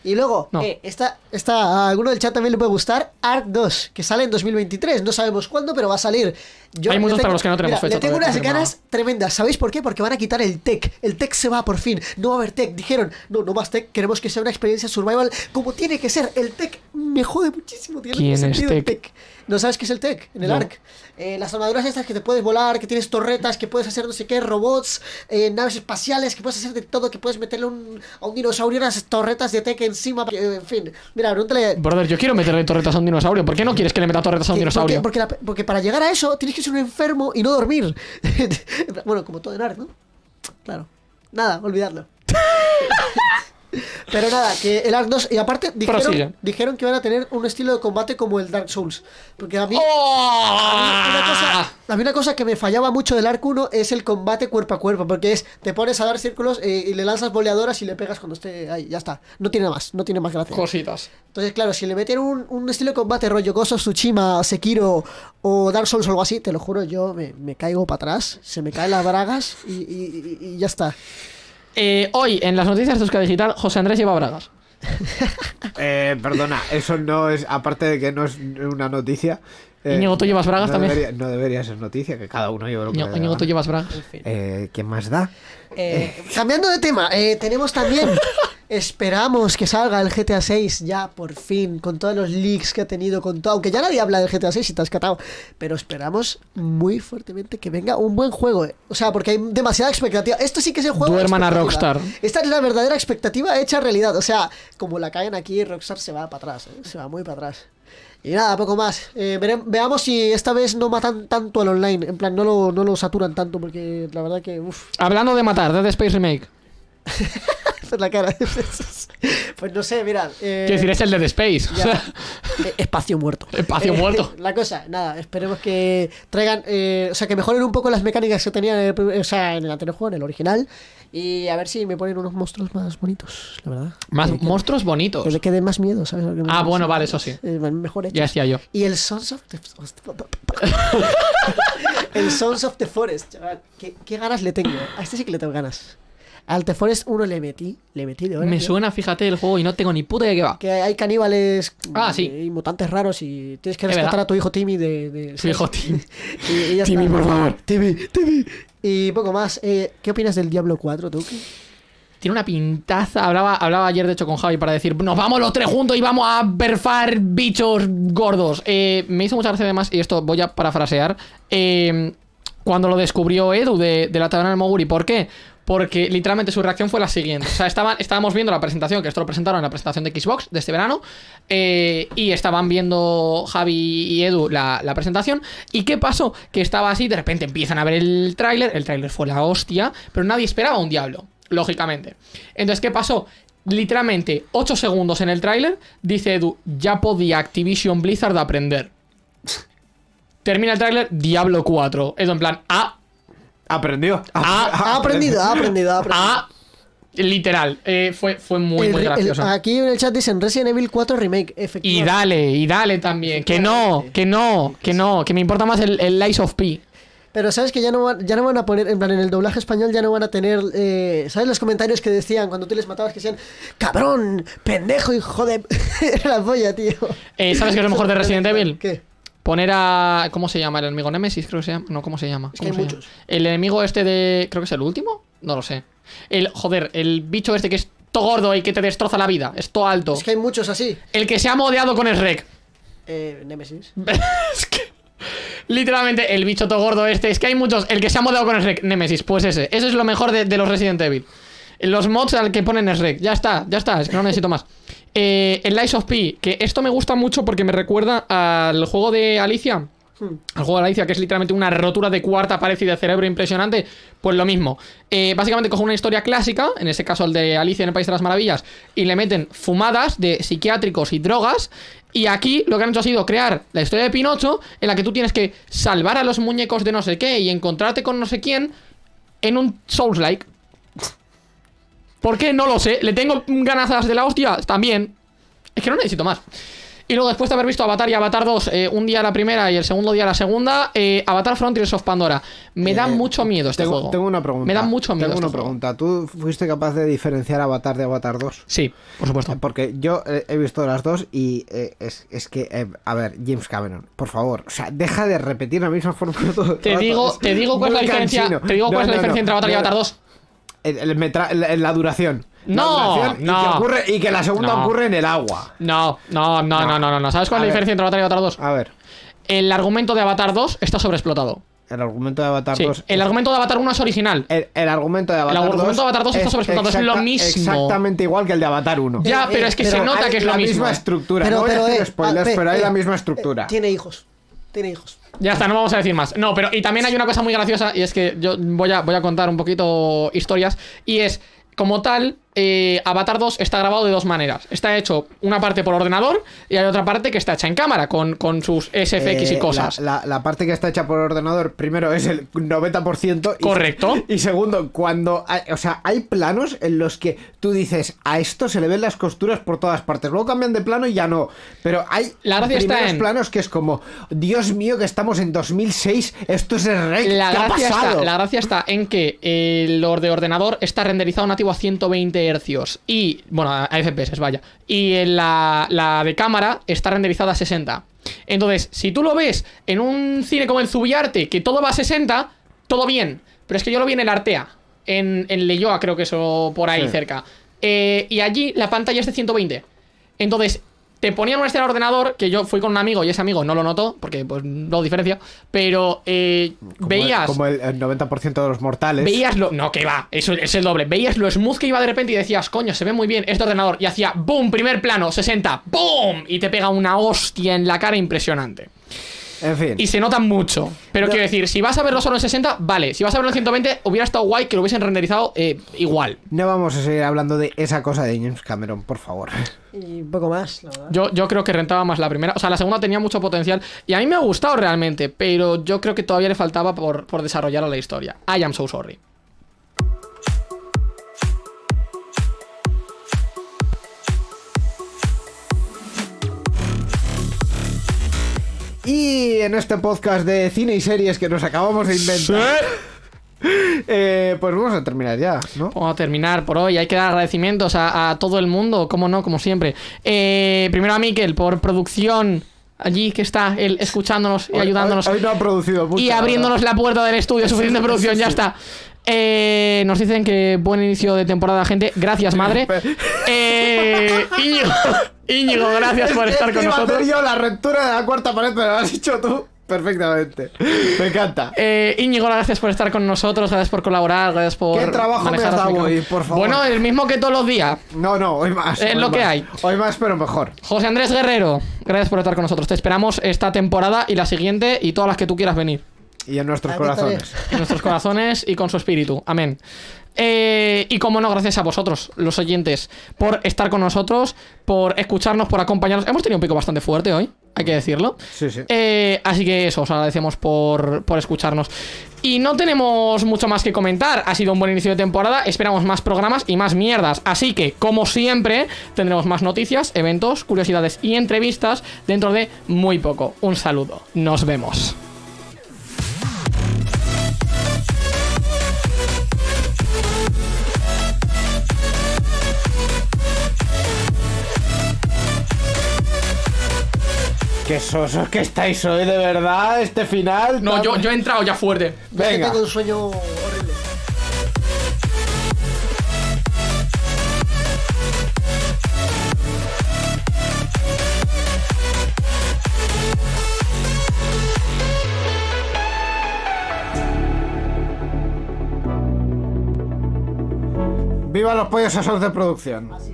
Y luego, No. a alguno del chat también le puede gustar Ark 2, que sale en 2023. No sabemos cuándo, pero va a salir. Hay muchos para los que no tenemos fecha Le tengo todavía unas confirmada. ganas tremendas. ¿Sabéis por qué? Porque van a quitar el tech. El tech se va por fin. No va a haber tech. Dijeron, no más tech. Queremos que sea una experiencia survival como tiene que ser. El tech me jode muchísimo. Tiene ¿Quién mucho es sentido el tech? ¿No sabes qué es el tech? En el No. Ark. Las armaduras estas que te puedes volar, que tienes torretas, que puedes hacer no sé qué, robots, naves espaciales, que puedes hacer de todo, que puedes meterle a un dinosaurio unas torretas de tech encima. En fin, mira, pregúntale. Brother, yo quiero meterle torretas a un dinosaurio. ¿Por qué no quieres que le meta torretas a un dinosaurio? Porque para llegar a eso tienes que ser un enfermo y no dormir. Bueno, como todo en Ark, ¿no? Claro. Nada, olvidadlo. Pero nada, que el Ark 2. Y aparte, dijeron que van a tener un estilo de combate como el Dark Souls. Porque a mí. A mí una cosa que me fallaba mucho del Ark 1 es el combate cuerpo a cuerpo. Porque te pones a dar círculos y le lanzas boleadoras y le pegas cuando esté ahí. Ya está. No tiene más gracia. Cositas. Entonces, claro, si le meten un estilo de combate rollo Ghost of Tsushima, Sekiro o Dark Souls o algo así, te lo juro, yo me caigo para atrás, se me caen las bragas y ya está. Hoy, en las noticias de Euskadi Digital, José Andrés lleva bragas. Perdona, eso no es, aparte de que no es una noticia. Íñigo, ¿tú llevas bragas también? No debería ser noticia, que cada uno lleve lo que le dé Íñigo, la ¿tú gana. llevas bragas? ¿Quién más da? Cambiando de tema, tenemos también, esperamos que salga el GTA 6 ya por fin, con todos los leaks que ha tenido, con todo, aunque ya nadie habla del GTA 6 y te has catado, pero esperamos muy fuertemente que venga un buen juego, o sea, porque hay demasiada expectativa. Esto sí que es el juego. Duerman a expectativa. Rockstar. Esta es la verdadera expectativa hecha realidad, o sea, como la caen aquí, Rockstar se va para atrás, se va muy para atrás. Y nada, poco más. Veamos si esta vez no matan tanto al online. En plan, no lo saturan tanto, porque la verdad que. Hablando de matar, Dead Space Remake. Hacer la cara. Pues no sé, mira. Quiero decir, es el Dead Space. Ya. O sea, Espacio muerto. Espacio muerto. La cosa, nada, esperemos que traigan. O sea, que mejoren un poco las mecánicas que tenían en el anterior juego, en el original. Y a ver si me ponen unos monstruos más bonitos, la verdad. Más que monstruos bonitos. Que le quede más miedo, ¿sabes? Bueno, vale, eso sí. Mejor hecho. Ya decía yo. Y el Sons of the... el Sons of the Forest, chaval. ¿Qué ganas le tengo? A este sí que le tengo ganas. Al The Forest 1 le metí de hora. Me tío. suena, fíjate, el juego y no tengo ni puta idea de qué va. Que hay caníbales Sí. y mutantes raros y tienes que Es rescatar verdad. a tu hijo Timmy de Tu hijo Timmy. y ya Timmy, está. por favor. Timmy. Y poco más. ¿Qué opinas del Diablo 4, tú? Tiene una pintaza. Hablaba ayer, de hecho, con Javi para decir: nos vamos los tres juntos y vamos a perfar bichos gordos. Me hizo mucha gracia además, y esto voy a parafrasear, cuando lo descubrió Edu de la taberna del Moguri. ¿Por qué? Porque literalmente su reacción fue la siguiente. O sea, estábamos viendo la presentación, que esto lo presentaron en la presentación de Xbox de este verano, y estaban viendo Javi y Edu la presentación. ¿Y qué pasó? Que estaba así, de repente empiezan a ver el tráiler fue la hostia, pero nadie esperaba un Diablo, lógicamente. Entonces, ¿qué pasó? Literalmente 8 segundos en el tráiler, dice Edu: ya podía Activision Blizzard aprender. Termina el tráiler, Diablo 4. Edu en plan, Aprendió. Ha aprendido. literal. Fue muy gracioso. Aquí en el chat dicen Resident Evil 4 Remake, Y efectivamente. dale también. Que me importa más el Lies of P. Pero sabes que ya no van a poner, en plan, en el doblaje español ya no van a tener, ¿sabes los comentarios que decían cuando tú les matabas, que decían cabrón, pendejo, hijo de... Era la polla, tío. ¿Sabes qué es lo mejor de Resident Evil? ¿Qué? Poner a... ¿Cómo se llama? ¿El enemigo Nemesis? Creo que se llama. No, ¿cómo se llama? Es que hay ¿Cómo se muchos. llama? El enemigo este de... Creo que es el último. No lo sé. El bicho este que es todo gordo y que te destroza la vida. Es todo alto. Es que hay muchos así. El que se ha modeado con Shrek. Nemesis. Es que... Literalmente, el bicho todo gordo este. Es que hay muchos. El que se ha modeado con Shrek. Nemesis, pues ese. Eso es lo mejor de los Resident Evil. Los mods al que ponen Shrek. Ya está. Es que no necesito más. El Lies of P. Que esto me gusta mucho porque me recuerda al juego de Alicia. Al juego de Alicia, que es literalmente una rotura de cuarta pared y de cerebro impresionante. Pues lo mismo. Básicamente coge una historia clásica, en este caso el de Alicia en el País de las Maravillas, y le meten fumadas de psiquiátricos y drogas. Y aquí lo que han hecho ha sido crear la historia de Pinocho, en la que tú tienes que salvar a los muñecos de no sé qué y encontrarte con no sé quién en un Souls-like. ¿Por qué? No lo sé. ¿Le tengo ganas de la hostia? También. Es que no necesito más. Y luego, después de haber visto Avatar y Avatar 2, un día la primera y el segundo día la segunda, Avatar Frontiers of Pandora. Me da mucho miedo este juego. Tengo una pregunta. Me da mucho miedo. Tengo una pregunta. ¿Tú fuiste capaz de diferenciar Avatar de Avatar 2? Sí, por supuesto. Porque yo he visto las dos y es que, a ver, James Cameron, por favor, o sea, deja de repetir la misma fórmula todo el Te rato. digo cuál es la diferencia. cansino. Te digo cuál es la diferencia entre Avatar y Avatar 2. La duración. No, la duración no. y que la segunda No. ocurre en el agua. No. ¿Sabes cuál es la diferencia entre Avatar y Avatar 2? A ver, El argumento de Avatar 2 está sobreexplotado. el argumento de Avatar Sí, 2. el argumento de Avatar 1 es original. El argumento de Avatar 2. argumento de Avatar 2 está sobreexplotado, es lo mismo. Exactamente igual que el de Avatar 1. Ya, pero es que se nota hay que es lo la mismo. misma estructura. No voy a hacer spoilers, pero hay la misma estructura. Tiene hijos. Ya está, no vamos a decir más. No, pero y también hay una cosa muy graciosa, y es que yo voy a contar un poquito historias, y es, como tal, Avatar 2 está grabado de dos maneras. Está hecho una parte por ordenador y hay otra parte que está hecha en cámara con sus SFX y cosas. La parte que está hecha por ordenador, primero, es el 90%. Correcto. Y segundo, cuando hay planos en los que tú dices, a esto se le ven las costuras por todas partes. Luego cambian de plano y ya no. Pero hay La gracia está primeros en- planos que es como, Dios mío, que estamos en 2006. Esto es el rey. ¿Qué ha pasado? La gracia está en que el de ordenador está renderizado nativo a 120 hercios. Y, bueno, a FPS, vaya. Y la de cámara está renderizada a 60. Entonces, si tú lo ves en un cine como el Zubiarte, que todo va a 60, todo bien. Pero es que yo lo vi en el Artea, en Leioa, creo que eso por ahí Sí. cerca. Y allí la pantalla es de 120. Entonces, te ponían una escena de ordenador, que yo fui con un amigo y ese amigo no lo notó, porque pues no diferencia, pero veías... Como el 90% de los mortales. Veías lo... No, que va, eso es el doble. Veías lo smooth que iba de repente y decías, coño, se ve muy bien este ordenador. Y hacía, boom, primer plano, 60, boom, y te pega una hostia en la cara impresionante. En fin. Y se nota mucho. Pero quiero decir, si vas a verlo solo en 60, vale. Si vas a verlo en 120, hubiera estado guay que lo hubiesen renderizado igual. No vamos a seguir hablando de esa cosa de James Cameron, por favor. Y un poco más, la verdad. Yo creo que rentaba más la primera. O sea, la segunda tenía mucho potencial. Y a mí me ha gustado realmente. Pero yo creo que todavía le faltaba por desarrollar la historia. I am so sorry. Y en este podcast de cine y series que nos acabamos de inventar, pues vamos a terminar ya, ¿no? Vamos a terminar por hoy. Hay que dar agradecimientos a todo el mundo, como no, como siempre. Primero a Miquel por producción, allí que está él escuchándonos y ayudándonos. Hoy no ha producido mucho. Y abriéndonos la puerta del estudio, suficiente producción, ya está. Nos dicen que buen inicio de temporada, gente. Gracias, madre. Íñigo, gracias por estar con Iba a nosotros. hacer yo la ruptura de la cuarta pared, pero lo has hecho tú perfectamente. Me encanta. Íñigo, gracias por estar con nosotros, gracias por colaborar, gracias por ¿Qué trabajo me manejar has los dado micrófonos. hoy, por favor? Bueno, el mismo que todos los días. No, hoy más. Es hoy lo que más. hay. Hoy más, pero mejor. José Andrés Guerrero, gracias por estar con nosotros. Te esperamos esta temporada y la siguiente y todas las que tú quieras venir. Y en nuestros Aquí corazones. En nuestros corazones y con su espíritu. Amén. Y como no, gracias a vosotros, los oyentes, por estar con nosotros, por escucharnos, por acompañarnos. Hemos tenido un pico bastante fuerte hoy, hay que decirlo. Sí. Así que eso, os agradecemos por escucharnos. Y no tenemos mucho más que comentar. Ha sido un buen inicio de temporada. Esperamos más programas y más mierdas. Así que, como siempre, tendremos más noticias, eventos, curiosidades y entrevistas dentro de muy poco. Un saludo. Nos vemos. Qué sosos que estáis hoy, de verdad, este final. No, yo he entrado ya fuerte. Es que Venga. tengo un sueño horrible. Viva los pollos asados de producción.